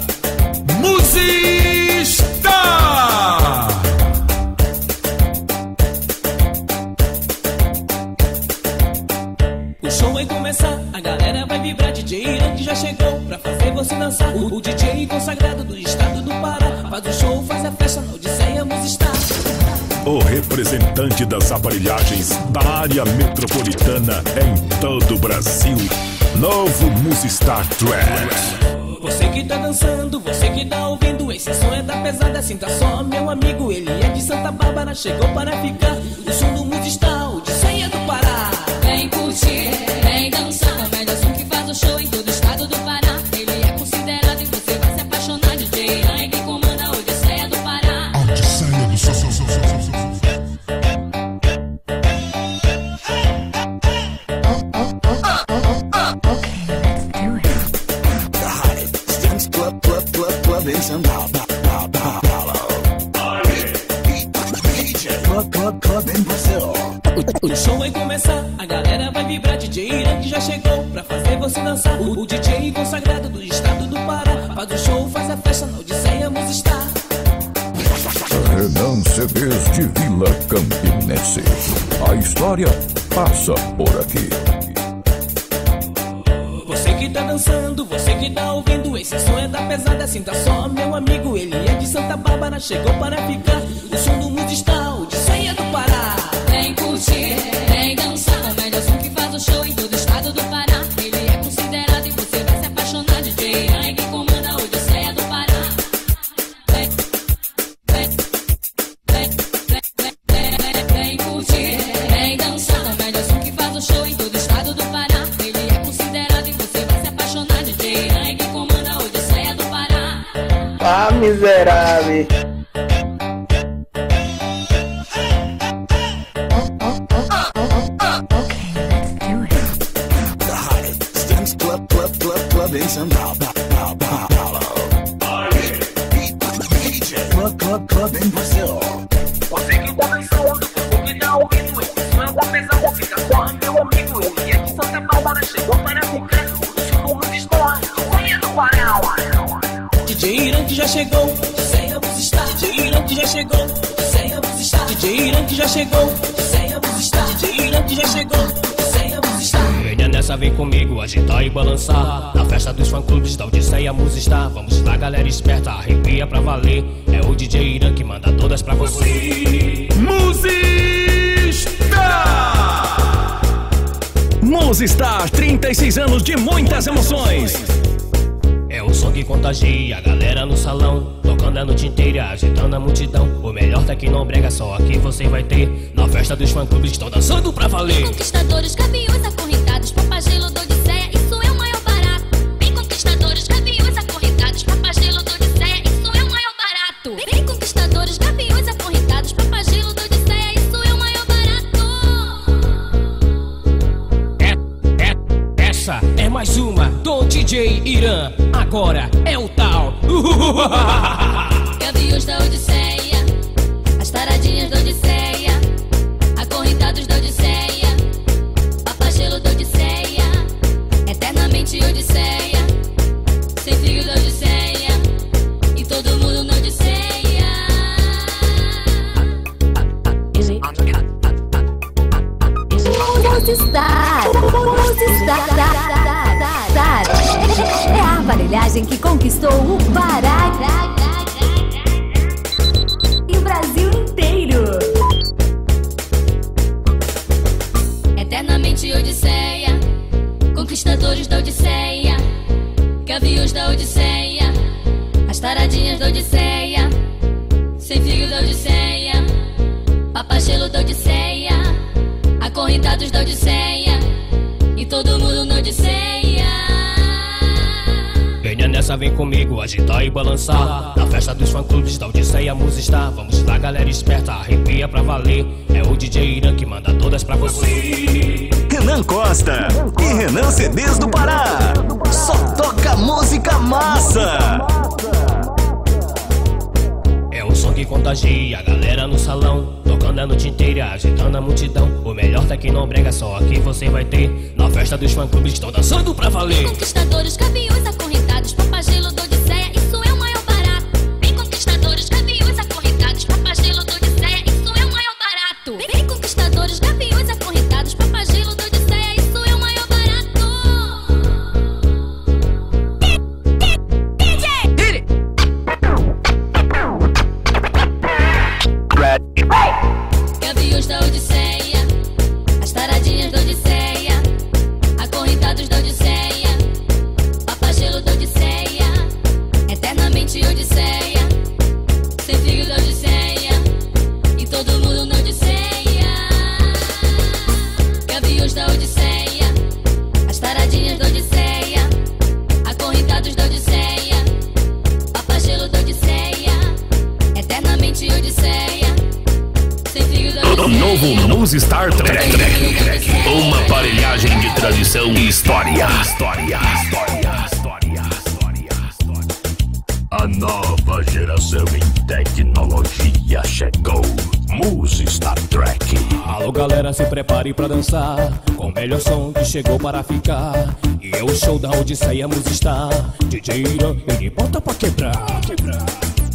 Musistar! O show vai começar, a galera vai vibrar. D J Irã já chegou pra fazer você dançar. O, o D J consagrado do estado do Pará faz o show, faz a festa na Odisseia Musistar. O representante das aparelhagens da área metropolitana em todo o Brasil. Novo Musistar Tracks. Você que tá dançando, você que tá ouvindo, esse som é da pesada, sinta só, meu amigo. Ele é de Santa Bárbara, chegou para ficar. O som do Musistar, Odisseia do Pará. Vem curtir, vem dançar, o melhor som que faz o show em todo o estado do Pará. Ele é considerado e você vai se apaixonar. D J Irã é quem comanda a Odisseia do Pará. Odisseia do Sol. O show vai começar, a galera vai vibrar. D J Irã já chegou pra fazer você dançar. O, o D J consagrado do estado do Pará faz o show, faz a festa na Odisseia Musistar. Renan C Ds de Vila Campinense. A história passa por aqui. Você que tá dançando, você que tá ouvindo, esse som é da pesada, sinta só, meu amigo. Ele é de Santa Bárbara, chegou para ficar. O som do Musistar, Odisseia do Pará. Vem curtir, vem dançar, o melhor som que faz o show em todo o estado do Pará. Ele é considerado e você vai se apaixonar. D J Irã é quem comanda a Odisseia do Pará. Vem, vem, vem, vem, vem, vem curtir, vem dançar, o melhor som que faz o show em todo o estado do Pará. Ele é considerado e você vai se apaixonar. D J Irã é quem comanda a Odisseia do Pará. Ah, miserável. Você que tá dançando, você que tá ouvindo, esse som é da pesada, fica só, meu amigo. Ele é de Santa Bárbara, chegou para ficar. O som do Musistar, Odisseia do Pará. D J Irã já chegou, Odisseia Musistar. D J Irã já chegou, Odisseia Musistar. D J Irã já chegou, Odisseia Musistar. D J Irã já chegou, Odisseia Musistar. Venha nessa, vem comigo, agitar e balançar. Na festa dos fã-clubes da Odisseia Musistar. Vamos lá, galera esperta, arrepia pra valer. É o D J Irã que manda todas pra você. Musistar! Musistar, trinta e seis anos de muitas emoções. É o som que contagia a galera no salão, tocando a noite inteira, agitando a multidão. O melhor tá aqui não brega, só aqui você vai ter. Na festa dos fã-clubes que estão dançando pra valer. Conquistadores, gaviões acorrentados, papagelo do Odisseia, isso é o maior barato. Bem conquistadores, gaviões acorrentados, papagelo do Odisseia, isso é o maior barato. Bem conquistadores, gaviões acorrentados, papagelo do Odisseia, isso é o maior barato. É, é, essa é mais uma do D J Irã. Agora é o tal Gaviões da Odisseia, as taradinhas da Odisseia, acorrentados Musistar. Musistar. É a aparelhagem que conquistou o Pará e o Brasil inteiro. Eternamente Odisseia, conquistadores da Odisseia, gaviões da Odisseia, as taradinhas da Odisseia, sem filho da Odisseia, papagelo da Odisseia, acorrentados da Odisseia, e todo mundo na Odisseia. Venha nessa, vem comigo, agitar e balançar. Na festa dos fã-clubes da Odisseia Musistar. Vamos lá, galera esperta, arrepia pra valer. É o D J Irã que manda todas pra você. Renan Costa e Renan C Ds do Pará. Só toca música massa. É o som que contagia a galera no salão, tocando a noite inteira, agitando a multidão. O melhor tá que não brega, só aqui você vai ter. Na festa dos fã-clubes estão dançando pra valer. Conquistadores, gaviões acorrentados, papagelo da Odisseia, isso é o maior barato. Vem conquistadores, gaviões acorrentados, papagelo da Odisseia, isso é o maior barato. Vem conquistadores, gaviões acorrentados, papagelo da Odisseia, isso é o maior barato. D J! Hit it! Gaviões da Odisseia, as taradinhas da Odisseia, acorrentados da Odisseia, papagelo da Odisseia, eternamente Odisseia, sem filho da Odisseia, e todo mundo na Odisseia. Gaviões da Odisseia, as taradinhas da Odisseia, acorrentados da Odisseia, papagelo da Odisseia, eternamente Odisseia, sem filho da Odisseia. Novo Musistar Track. Uma aparelhagem de tradição e história. História, história, história, história. A nova geração em tecnologia chegou. Musistar Track. Alô, galera, se prepare pra dançar com o melhor som que chegou para ficar. E é o show da Odisseia Musistar. D J Irã, ele bota pra quebrar, quebrar.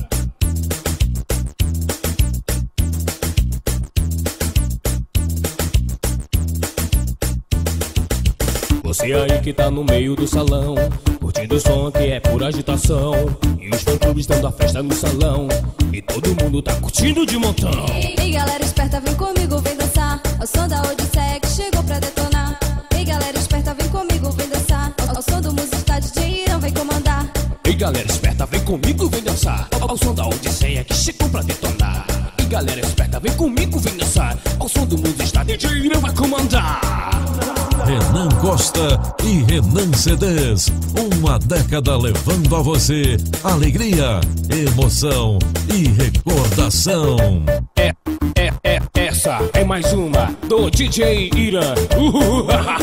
Você aí que tá no meio do salão, curtindo o som que é pura agitação. E os fã-clubes dando a festa no salão, e todo mundo tá curtindo de montão. Ei, galera esperta, vem comigo, vem dançar ao som da Odisseia que chegou pra detonar. Ei, galera esperta, vem comigo, vem dançar ao, ao som do Musistar, D J Irã vem comandar. Ei, galera esperta, vem comigo, vem dançar ao, ao som da Odisseia que chegou pra detonar. E galera esperta, vem comigo, vem dançar ao som do Musistar, D J Irã vai comandar. Renan Costa e Renan C Ds. Uma década levando a você alegria, emoção e recordação. É, é, é, essa é mais uma do D J Irã. Uhul.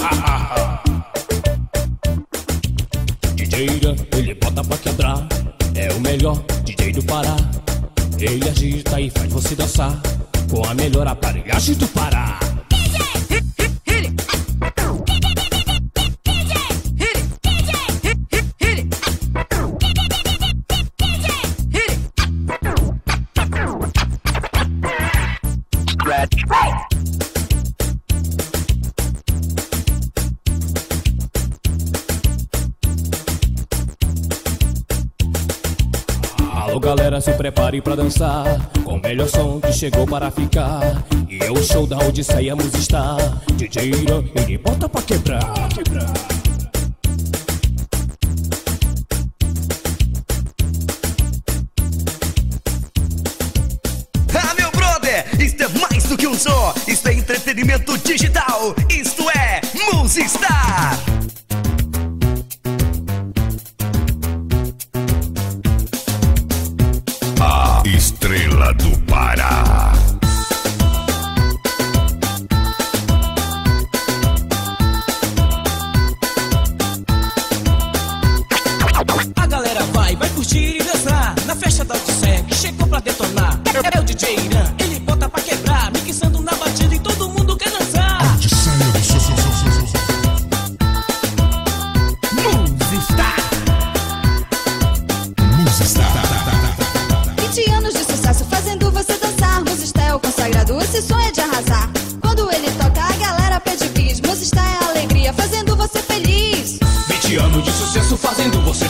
D J Irã, ele bota pra quebrar. É o melhor D J do Pará. Ele agita e faz você dançar com a melhor aparelhagem do Pará. Alô, galera, se prepare pra dançar com o melhor som que chegou para ficar. E é o show da Odisseia Musistar. D J Irã, ele bota pra quebrar, quebrar. Ah, meu brother, isto é mais do que um som. Isto é entretenimento digital. Isto é Musistar. A estrela do Pará. A galera vai, vai curtir e dançar na festa da Odisseia que chegou pra detonar. É o D J Irã, ele bota pra quebrar, mixando na batida e todo mundo quer dançar.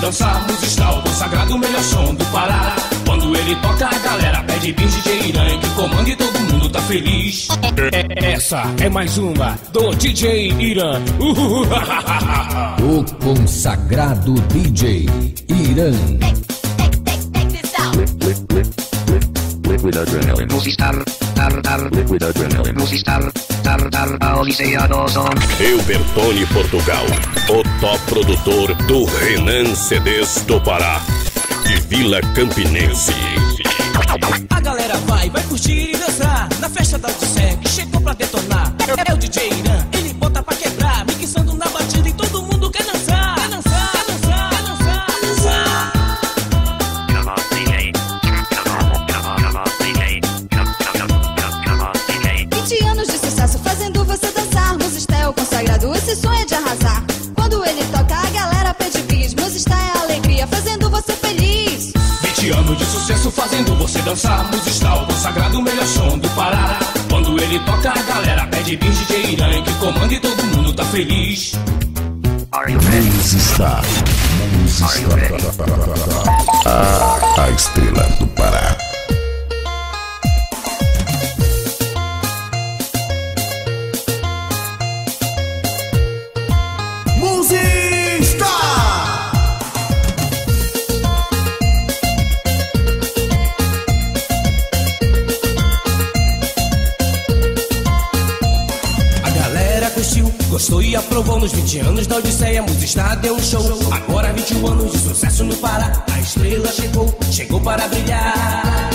dançar, Musistar, o consagrado melhor som do Pará. Quando ele toca a galera pede bis, D J Irã que comanda e todo mundo tá feliz. Essa é mais uma do D J Irã. O consagrado D J Irã. Liquid Adrenaline. Musistar, tar, tar. Liquid Adrenaline. Musistar, tar, tar. A Odisseia do Som. Eu, Bertone Portugal, o top produtor do Renan C Ds do Pará, de Vila Campinense. A galera vai, vai curtir e dançar na festa da Odisseia que chegou pra detonar. É o D J Irã, ele bota pra quebrar, mixando na batida e todo mundo quer dançar. Quer dançar, quer dançar, quer dançar, quer dançar. vinte anos de sucesso fazendo você dançar. Musistar é o consagrado, esse sonho é de arrasar. Quando ele toca a galera pede bis. Musistar é alegria fazendo você feliz. vinte anos de sucesso fazendo você dançar, Musistar, o consagrado melhor som do Pará. Quando ele toca a galera pede bis, D J Irã que comanda e todo mundo tá feliz. Musistar, Musistar, a, a estrela do Pará. Gostou e aprovou nos vinte anos da Odisseia, Musistar deu um show. Agora vinte e um anos de sucesso no Pará. A estrela chegou, chegou para brilhar.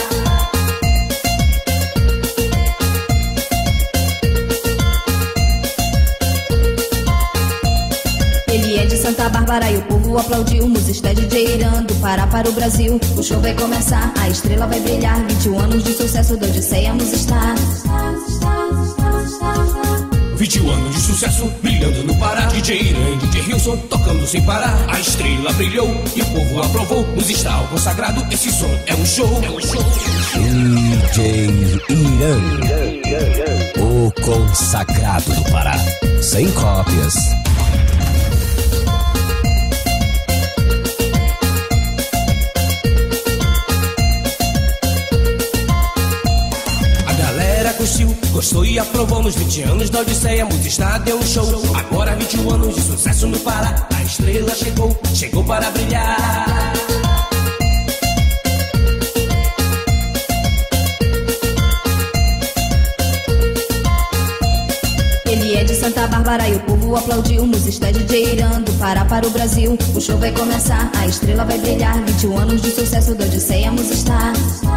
Ele é de Santa Bárbara e o povo aplaudiu. Musistar D J Irã do Pará para o Brasil. O show vai começar, a estrela vai brilhar. vinte e um anos de sucesso da Odisseia, Musistar. vinte e um anos de sucesso, brilhando no Pará. D J Irã e D J Hilson tocando sem parar. A estrela brilhou e o povo aprovou. Musistar, o consagrado, esse som é um show. É um show. D J Irã, o consagrado do Pará. Sem cópias. Curtiu, gostou e aprovou nos vinte anos da Odisseia, Musistar deu um show. Agora vinte e um anos de sucesso no Pará. A estrela chegou, chegou para brilhar. Ele é de Santa Bárbara e o povo aplaudiu. Musistar D J Irã do Pará para o Brasil. O show vai começar, a estrela vai brilhar. vinte e um anos de sucesso da Odisseia, Musistar.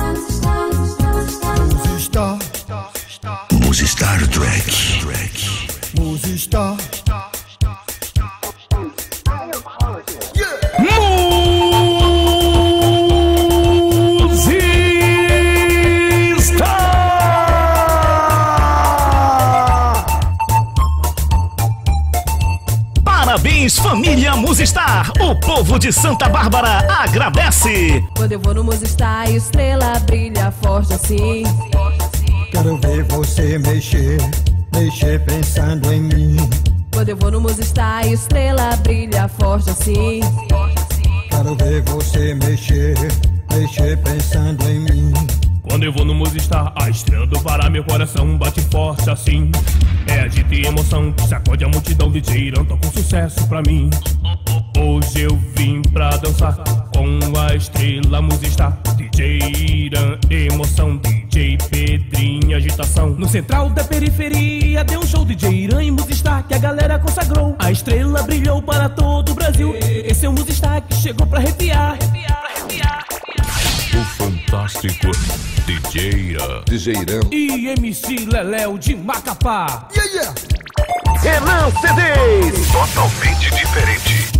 Musistar, Musistar Track. Musistar. Parabéns, família Musistar! O povo de Santa Bárbara agradece! Quando eu vou no Musistar, a estrela brilha forte assim. Quero ver você mexer, mexer pensando em mim. Quando eu vou no Musistar, a estrela brilha forte assim. Quero ver você mexer, mexer pensando em mim. Quando eu vou no Musistar, a estrela do Pará, meu coração bate forte assim. É agito e emoção que sacode a multidão. D J Irã toca um sucesso pra mim. Hoje eu vim pra dançar com a estrela Musistar. D J Irã, emoção. D J Pedrinho, agitação. No central da periferia deu um show. D J Irã e Musistar que a galera consagrou. A estrela brilhou para todo o Brasil. Esse é o Musistar que chegou pra arrepiar. O fantástico D J Irã. D J Irã e M C Leléo de Macapá. Yeah, yeah. Renan C Ds, totalmente diferente.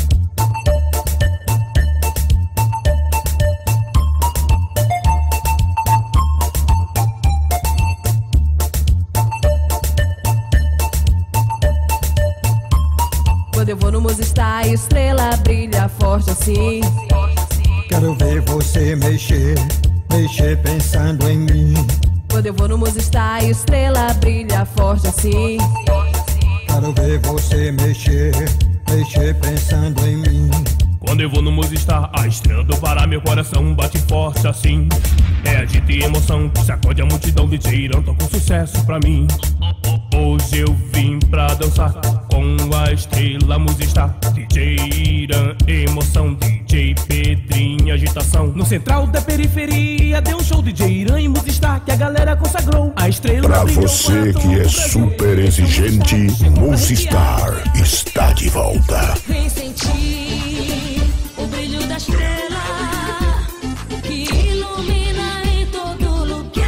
Quando eu vou no Musistar, a estrela brilha forte assim. Quero ver você mexer, mexer pensando em mim. Quando eu vou no Musistar, a estrela brilha forte assim. Quero ver você mexer, mexer pensando em mim. Quando eu vou no Musistar, a estrela do Pará, meu coração bate forte assim. É agito e emoção que sacode a multidão. D J Irã toca um sucesso pra mim. Hoje eu vim pra dançar com a estrela Musistar. D J Irã, emoção. D J Pedrinho, agitação. No central da periferia deu um show. D J Irã e Musistar que a galera consagrou. A estrela pra você que é super exigente, Musistar está de volta. Vem sentir o brilho da estrela que ilumina em todo lugar.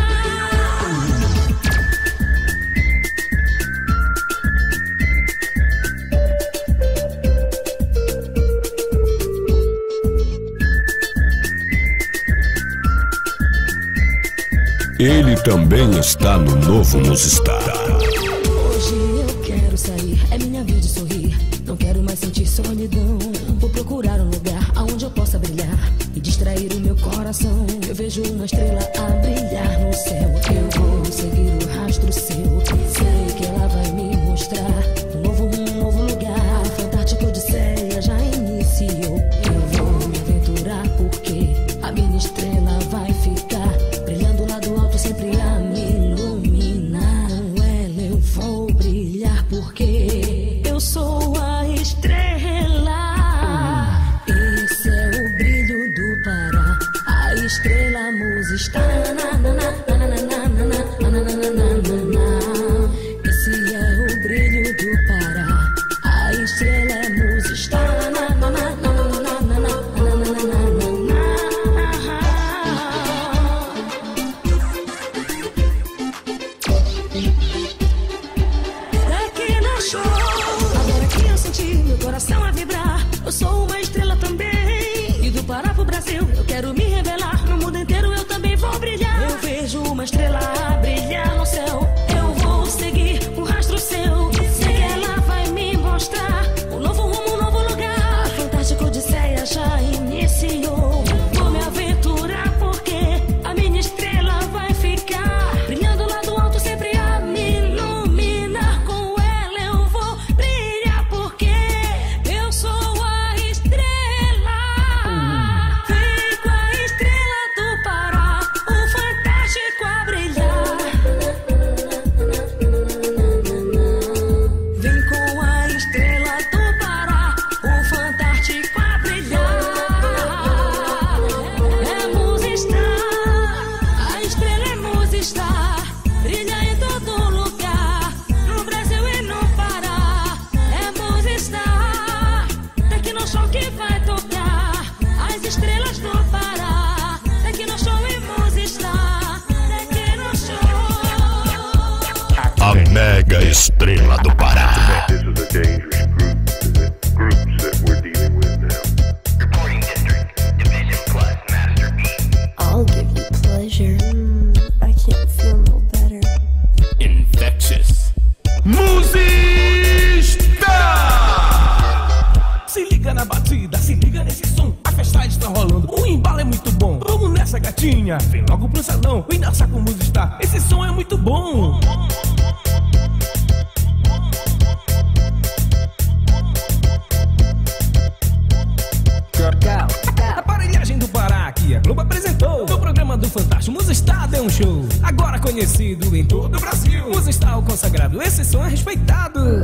Ele também está no novo Musistar. Hoje eu quero sair, é minha vez de sorrir. Não quero mais sentir solidão. Vou procurar um lugar aonde eu possa brilhar e distrair o meu coração. Eu vejo uma estrela a brilhar no céu. Eu vou seguir o rastro seu. Sei que ela vai me mostrar um novo, um novo lugar. Fantástico Odisseia já iniciou. Eu vou me aventurar porque a minha estrela vai ficar brilhando lá do alto, sempre a me iluminar. Com ela eu vou brilhar porque eu sou a estrela. Esse é o brilho do Pará, a estrela Musistar. Esse é o brilho do Pará, a estrela é Musistar. Daqui no show, agora que eu senti meu coração a vibrar, eu sou uma estrela também. E do Pará pro Brasil eu quero me revelar. No mundo inteiro eu também vou brilhar. Eu vejo uma estrela a brilhar no céu. Eu vou seguir o rastro seu. Sei que ela vai me mostrar um novo rumo, um novo lugar. A fantástica Odisseia já iniciou. Vou me aventurar porque a minha estrela vai ficar brilhando lá do alto, sempre a me iluminar. Com ela eu vou brilhar porque eu sou a estrela. Vem com a estrela do Pará, o fantástico a brilhar. Vem com a estrela do Pará, o fantástico a brilhar. É Musistar, a estrela é Musistar, brilha em todo lugar, no Brasil e no Pará. É Musistar, daqui no show que vai tocar as estrelas do Pará. Daqui no show e Musistar, daqui no show. A mega estrela do Pará. I'll give you pleasure. I can't feel no better. Infectious. Musistar! Se liga na batida, se liga nesse som. A festa está rolando, o embalo é muito bom. Vamos nessa, gatinha, vem logo pro salão. Vem dançar com o Musistar, esse som é muito bom. Aparelhagem do Pará que a Globo apresentou. No programa do Fantástico, Musistar deu um show. Agora conhecido em todo o Brasil. Musistar o consagrado, esse som é respeitado.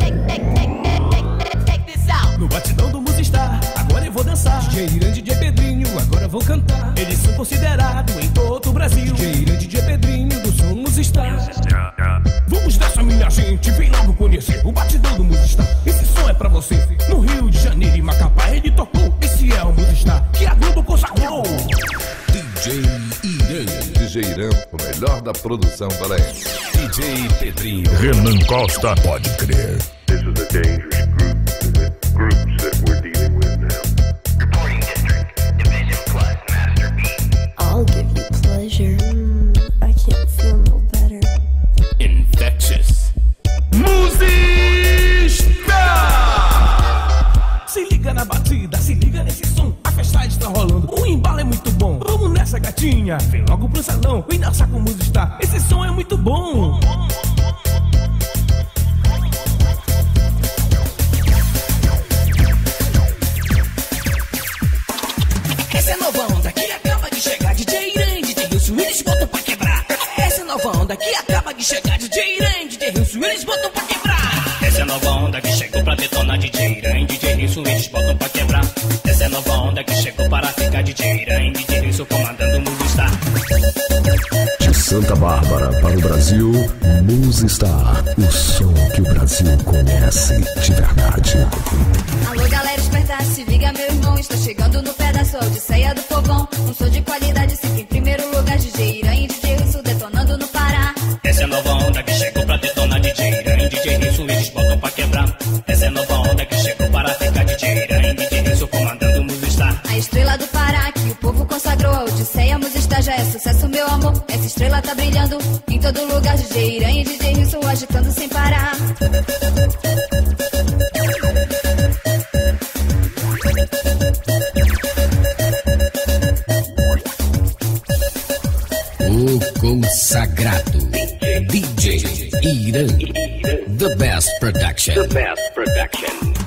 No batidão do Musistar, agora eu vou dançar. D J Irã, D J Pedrinho, agora eu vou cantar. Eles são considerados em todo o Brasil. D J Irã, D J Pedrinho, do som Musistar. Vamos nessa, minha gente, vem logo conhecer o batidão do Musistar. Esse som é pra você. No Rio de Janeiro e Macapá ele tocou. Esse é o Musistar que a Globo consagrou. D J Irã. D J Irã, o melhor da produção paraense. D J Pedrinho. Renan Costa, pode crer. This is a dangerous group, groups that we're dealing with now. Reporting district, division plus master beat. I'll give you pleasure. I can't feel no better. Infectious. Musistar! Se liga na batida, se liga nesse som. A festa está rolando, o embalo é muito bom. Vamos nessa, gatinha, vem logo pro salão. Vem dançar com o Musistar, esse som é muito bom. eles botam pra quebrar. Essa é a nova onda que chegou pra detonar D J Irã e D J Rinso, eles botam pra quebrar. Essa é a nova onda que chegou para ficar D J Irã e D J Rinso comandando o Musistar. De Santa Bárbara para o Brasil, Musistar, o som que o Brasil conhece de verdade. Alô galera esperta, se liga meu irmão, está chegando no pé da sua Odisseia do Povão. Um som de qualidade, sempre em primeiro lugar, D J Irã e D J Rinso detonando no Pará. Essa é a nova onda que chegou pra detonar D J Irã e D J Rinso, eles botam pra quebrar. Essa é a nova onda que chegou para ficar D J Irã e D J Rinso comandando o Musistar. A estrela do Pará que o povo consagrou, a Odisseia Musistar já é sucesso, meu amor. Essa estrela tá brilhando em todo lugar, D J Irã e D J Rinso agitando sem parar. O consagrado D J Irã, the best production. The best production.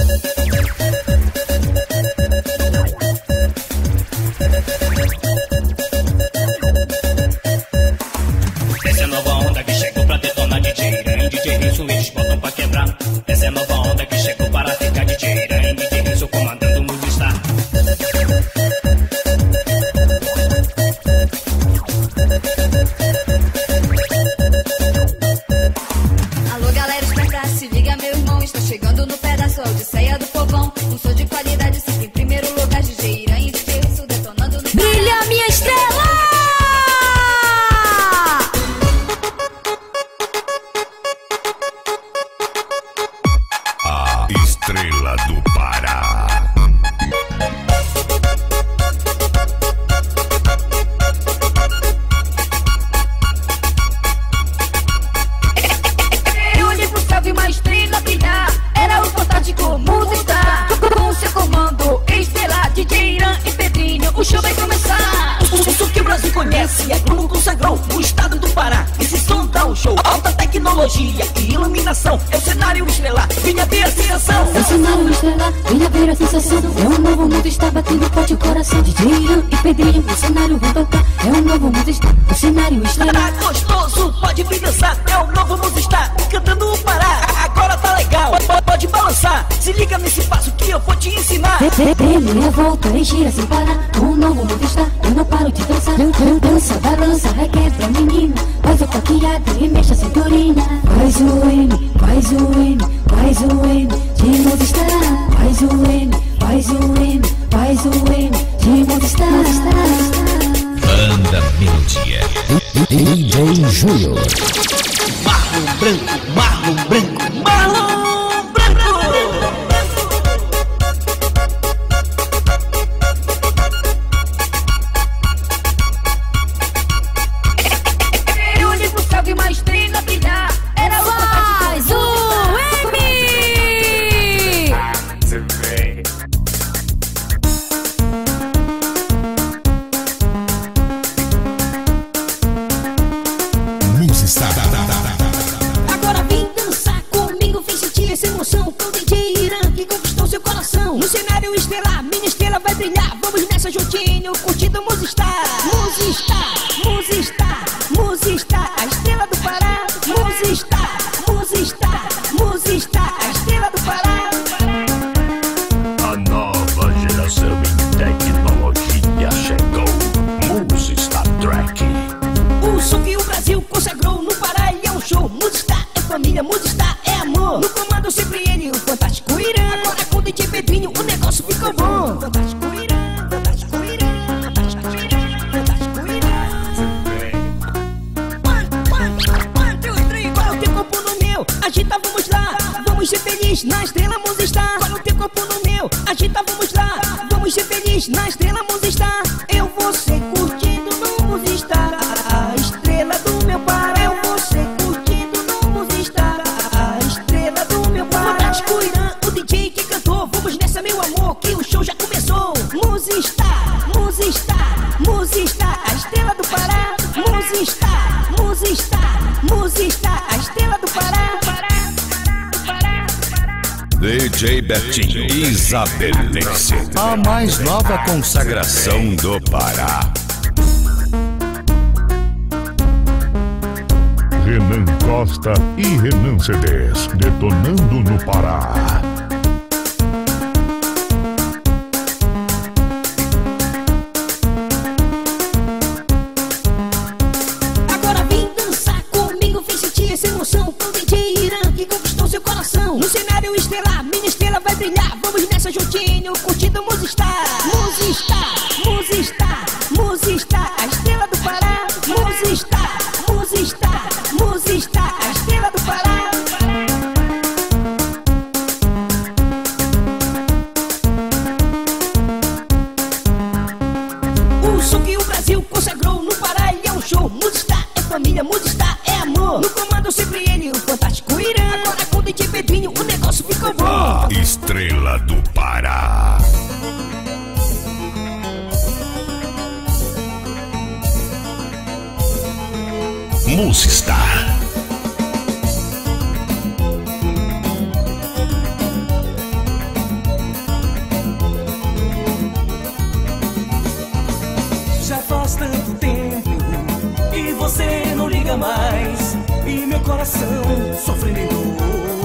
Essa é a nova onda que chegou pra detonar D J Irã e D J Rinso, eles botam pra quebrar. Essa é a nova onda que chegou para ficar D J Irã e D J Rinso comandando o Musistar. Alô galera esperta, se liga meu irmão, está chegando no pé da sua Odisseia do Povão. Um som de qualidade, sempre em primeiro lugar, D J Irã e D J Rinso detonando no Brilha minha estrela! A estrela do Pará. Eu olhei pro céu, vi uma estrela brilhar. Era o fantástico Musistar. Com seu comando estelar, D J Irã e Pedrinho, o show vai começar. O som que o Brasil conhece, a Globo consagrou no estado do Pará. Esse som dá um show, alta tecnologia e iluminação. É o cenário estelar, venha ver a sensação. É o cenário estelar, venha ver a sensação. É um novo mundo, está batendo forte o coração. D J Irã e Pedrinho, o cenário vão tocar. É um novo mundo, está o cenário Tá estelar. gostoso, pode vir dançar. É o novo Musistar, cantando o Pará. Agora tá legal, pode, pode balançar. Se liga nesse passo que eu vou te ensinar. Dê a volta e gira sem parar. Um novo mundo está, eu não paro de dançar. Dan- dan- Dança, balança, requebra menina. Faz o coqueado e mexe a cinturinha. Faz o M, faz o M, faz o M de Musistar. Faz o M, faz o M, faz o M de Musistar. Banda Melodia, D J Júnior. Marlon Branco, Marlon Branco, Marlon Branco. Eu olhei pro céu, vi uma estrela brilhar. Era o Faz fantástico o M! Musistar. Agora vem dançar comigo, vem sentir essa emoção com o D J Irã que conquistou seu coração. No cenário estelar, minha estrela vai brilhar. Vamos nessa juntinho, curtindo Musistar. Musistar, Musistar, Musistar, a estrela do Pará. Musistar, Musistar, Musistar, a estrela do Pará. A nova geração em tecnologia chegou. Musistar Track. O som que o Brasil consagrou no Pará e é um show. Musistar é família, Musistar é amor. No comando sempre ele, o fantástico Irã. Agora com o D J Pedrinho o negócio ficou bom. Fantástico Irã, fantástico Irã, fantástico Irã, fantástico Irã. One, one, one, two, three, qual o teu corpo no meu? Agita, vamos lá, vamos ser felizes na estrela Musistar. Qual o teu corpo no meu? Agita, vamos lá, vamos ser felizes na estrela Musistar. Eu vou ser curtindo no Musistar, a estrela do meu Pará. Eu vou ser curtindo no Musistar, a estrela do meu Pará. Fantástico Irã, o D J que cantou. Vamos nessa, meu amor, que o show já começou. Musistar, Musistar, Musistar, a estrela do Pará. Musistar, Musistar, Musistar, a estrela do Pará. D J Betinho, Isabelense, a mais nova consagração do Pará. Renan Costa e Renan C Ds, detonando no Pará. Agora vem dançar comigo, vem sentir essa emoção com o D J Irã que conquistou seu coração. No cenário estelar, minha estrela vai brilhar. Vamos nessa juntinho, curtindo Musistar. Musistar, Musistar, Musistar, a estrela do Pará. Musistar, Musistar, Musistar, a estrela do Pará. O som que o Brasil consagrou no Pará, ele é um show. Musistar é família, Musistar é amor. No comando sempre ele, o fantástico Irã. Agora com o D J Pedrinho o negócio ficou bom. A estrela do Pará. Musistar. Já faz tanto tempo e você não liga mais, e meu coração sofrendo.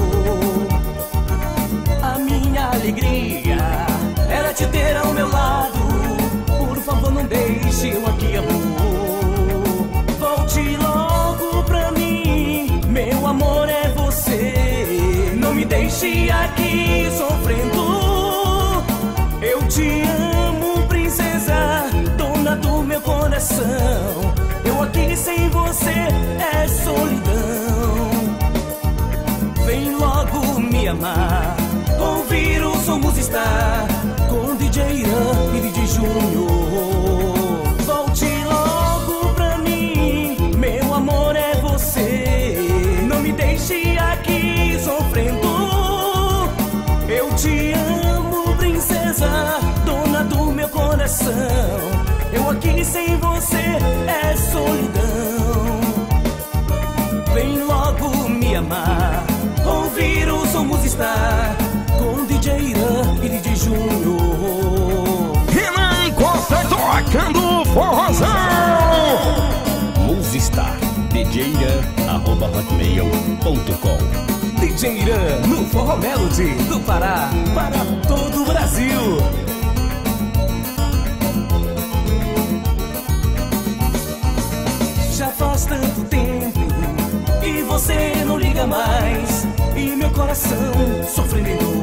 A minha alegria era te ter ao meu lado. Por favor, não deixe eu aqui, amor. Volte logo pra mim, meu amor é você. Não me deixe aqui sofrendo. Eu te amo, princesa, dona do meu coração. Eu aqui sem você é solidão. Vem logo me amar, ouvir o som Musistar com D J Irã e D J Júnior. Volte logo pra mim, meu amor é você. Não me deixe aqui sofrendo. Eu te amo, princesa, dona do meu coração. Eu aqui sem você é solidão. Vem logo me amar, ouvir o som Musistar com D J Irã e D J Júnior. Renan Costa tocando forrozão. Musistar, D J Irã, arroba hotmail ponto com. D J Irã no Forró Melody do Pará para todo o Brasil. Já faz tanto tempo e você não liga mais, e meu coração sofrendo.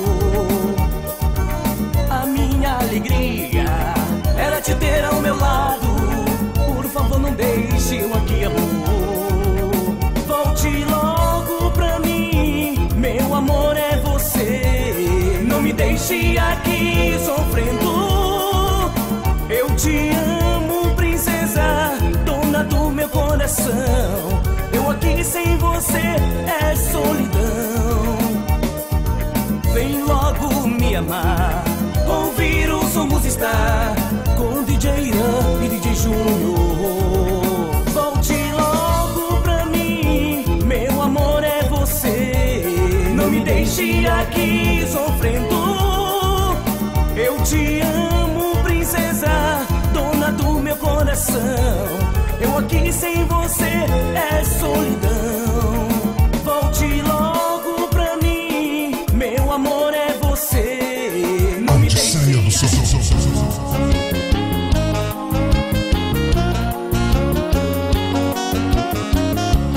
A minha alegria era te ter ao meu lado. Por favor, não deixe eu aqui, amor. Volte logo pra mim, meu amor é você. Não me deixe aqui sofrendo. Eu te amo, princesa, dona do meu coração. Eu aqui sem você é solidão. Vem logo me amar, ouvir o som Musistar com D J Irã e D J Júnior. Volte logo pra mim, meu amor é você. Não me deixe aqui sofrendo. Eu te amo, princesa, dona do meu coração. Eu aqui sem você é solidão. Volte logo pra mim, meu amor é você. Não me deixe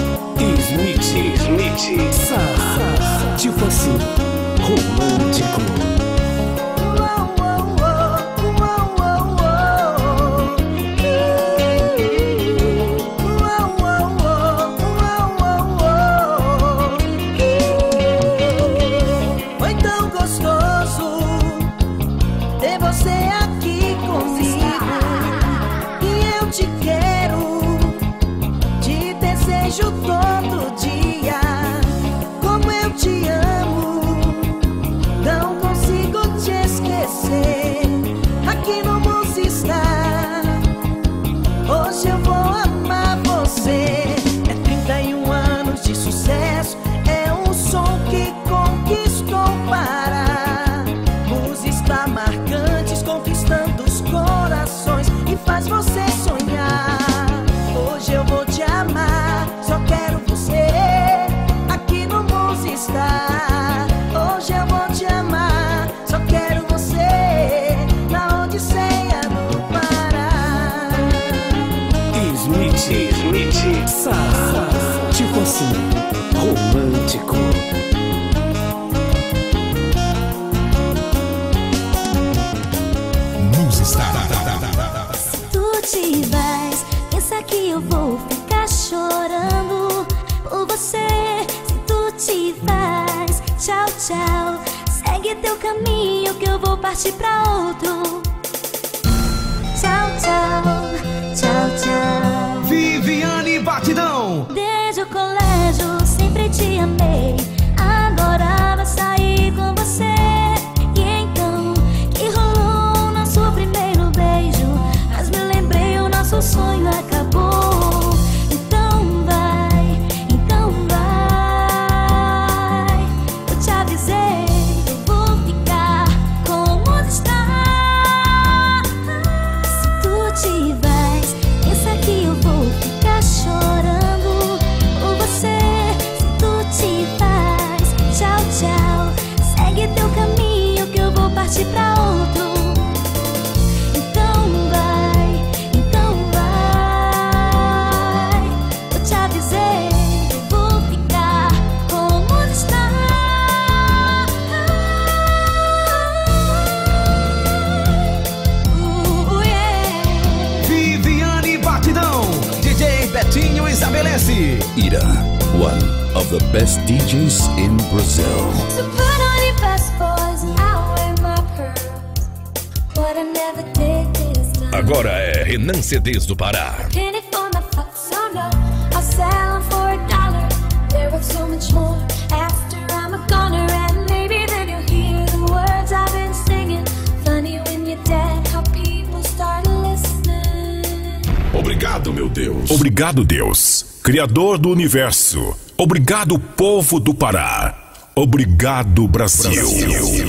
Smith, Smith, sa, sa, tipo assim, romântico. estar. Hoje eu vou te amar, só quero você na Odisseia do Pará. Smith, Smith, Sara, tipo assim, romântico. Se tu te vais, pensa que eu vou ficar chorando por você. Se tu te vais, tchau, tchau. Segue teu caminho que eu vou partir pra outro. Tchau, tchau, tchau, tchau. Viviane Batidão. Desde o colégio sempre te amei, adorava sair com você. E então que rolou o nosso primeiro beijo, mas me lembrei, o nosso sonho acabou. Então vai, então vai, eu te avisei, eu vou ficar como está. Se tu te vais, pensa que eu vou ficar chorando por você. Se tu te vais, tchau, tchau. Segue teu caminho que eu vou partir pra outro. Então vai, então vai, eu te avisei, eu vou ficar como está. Uh, yeah. Viviane Batidão. D J Betinho estabelece. Ira, one of the best D Js in Brazil. So put on your best boys and I'll wear my pearls, but I never did this time. Agora é Renan C Ds do Pará. Penny for my fucks, oh no, I'll sell them for a dollar. They're worth so much more after I'm a goner. And maybe then you'll hear the words I've been singing. Funny when you're dead, how people start listening. Obrigado, meu Deus. Obrigado, Deus, Criador do Universo. Obrigado, povo do Pará. Obrigado, Brasil. Brasil.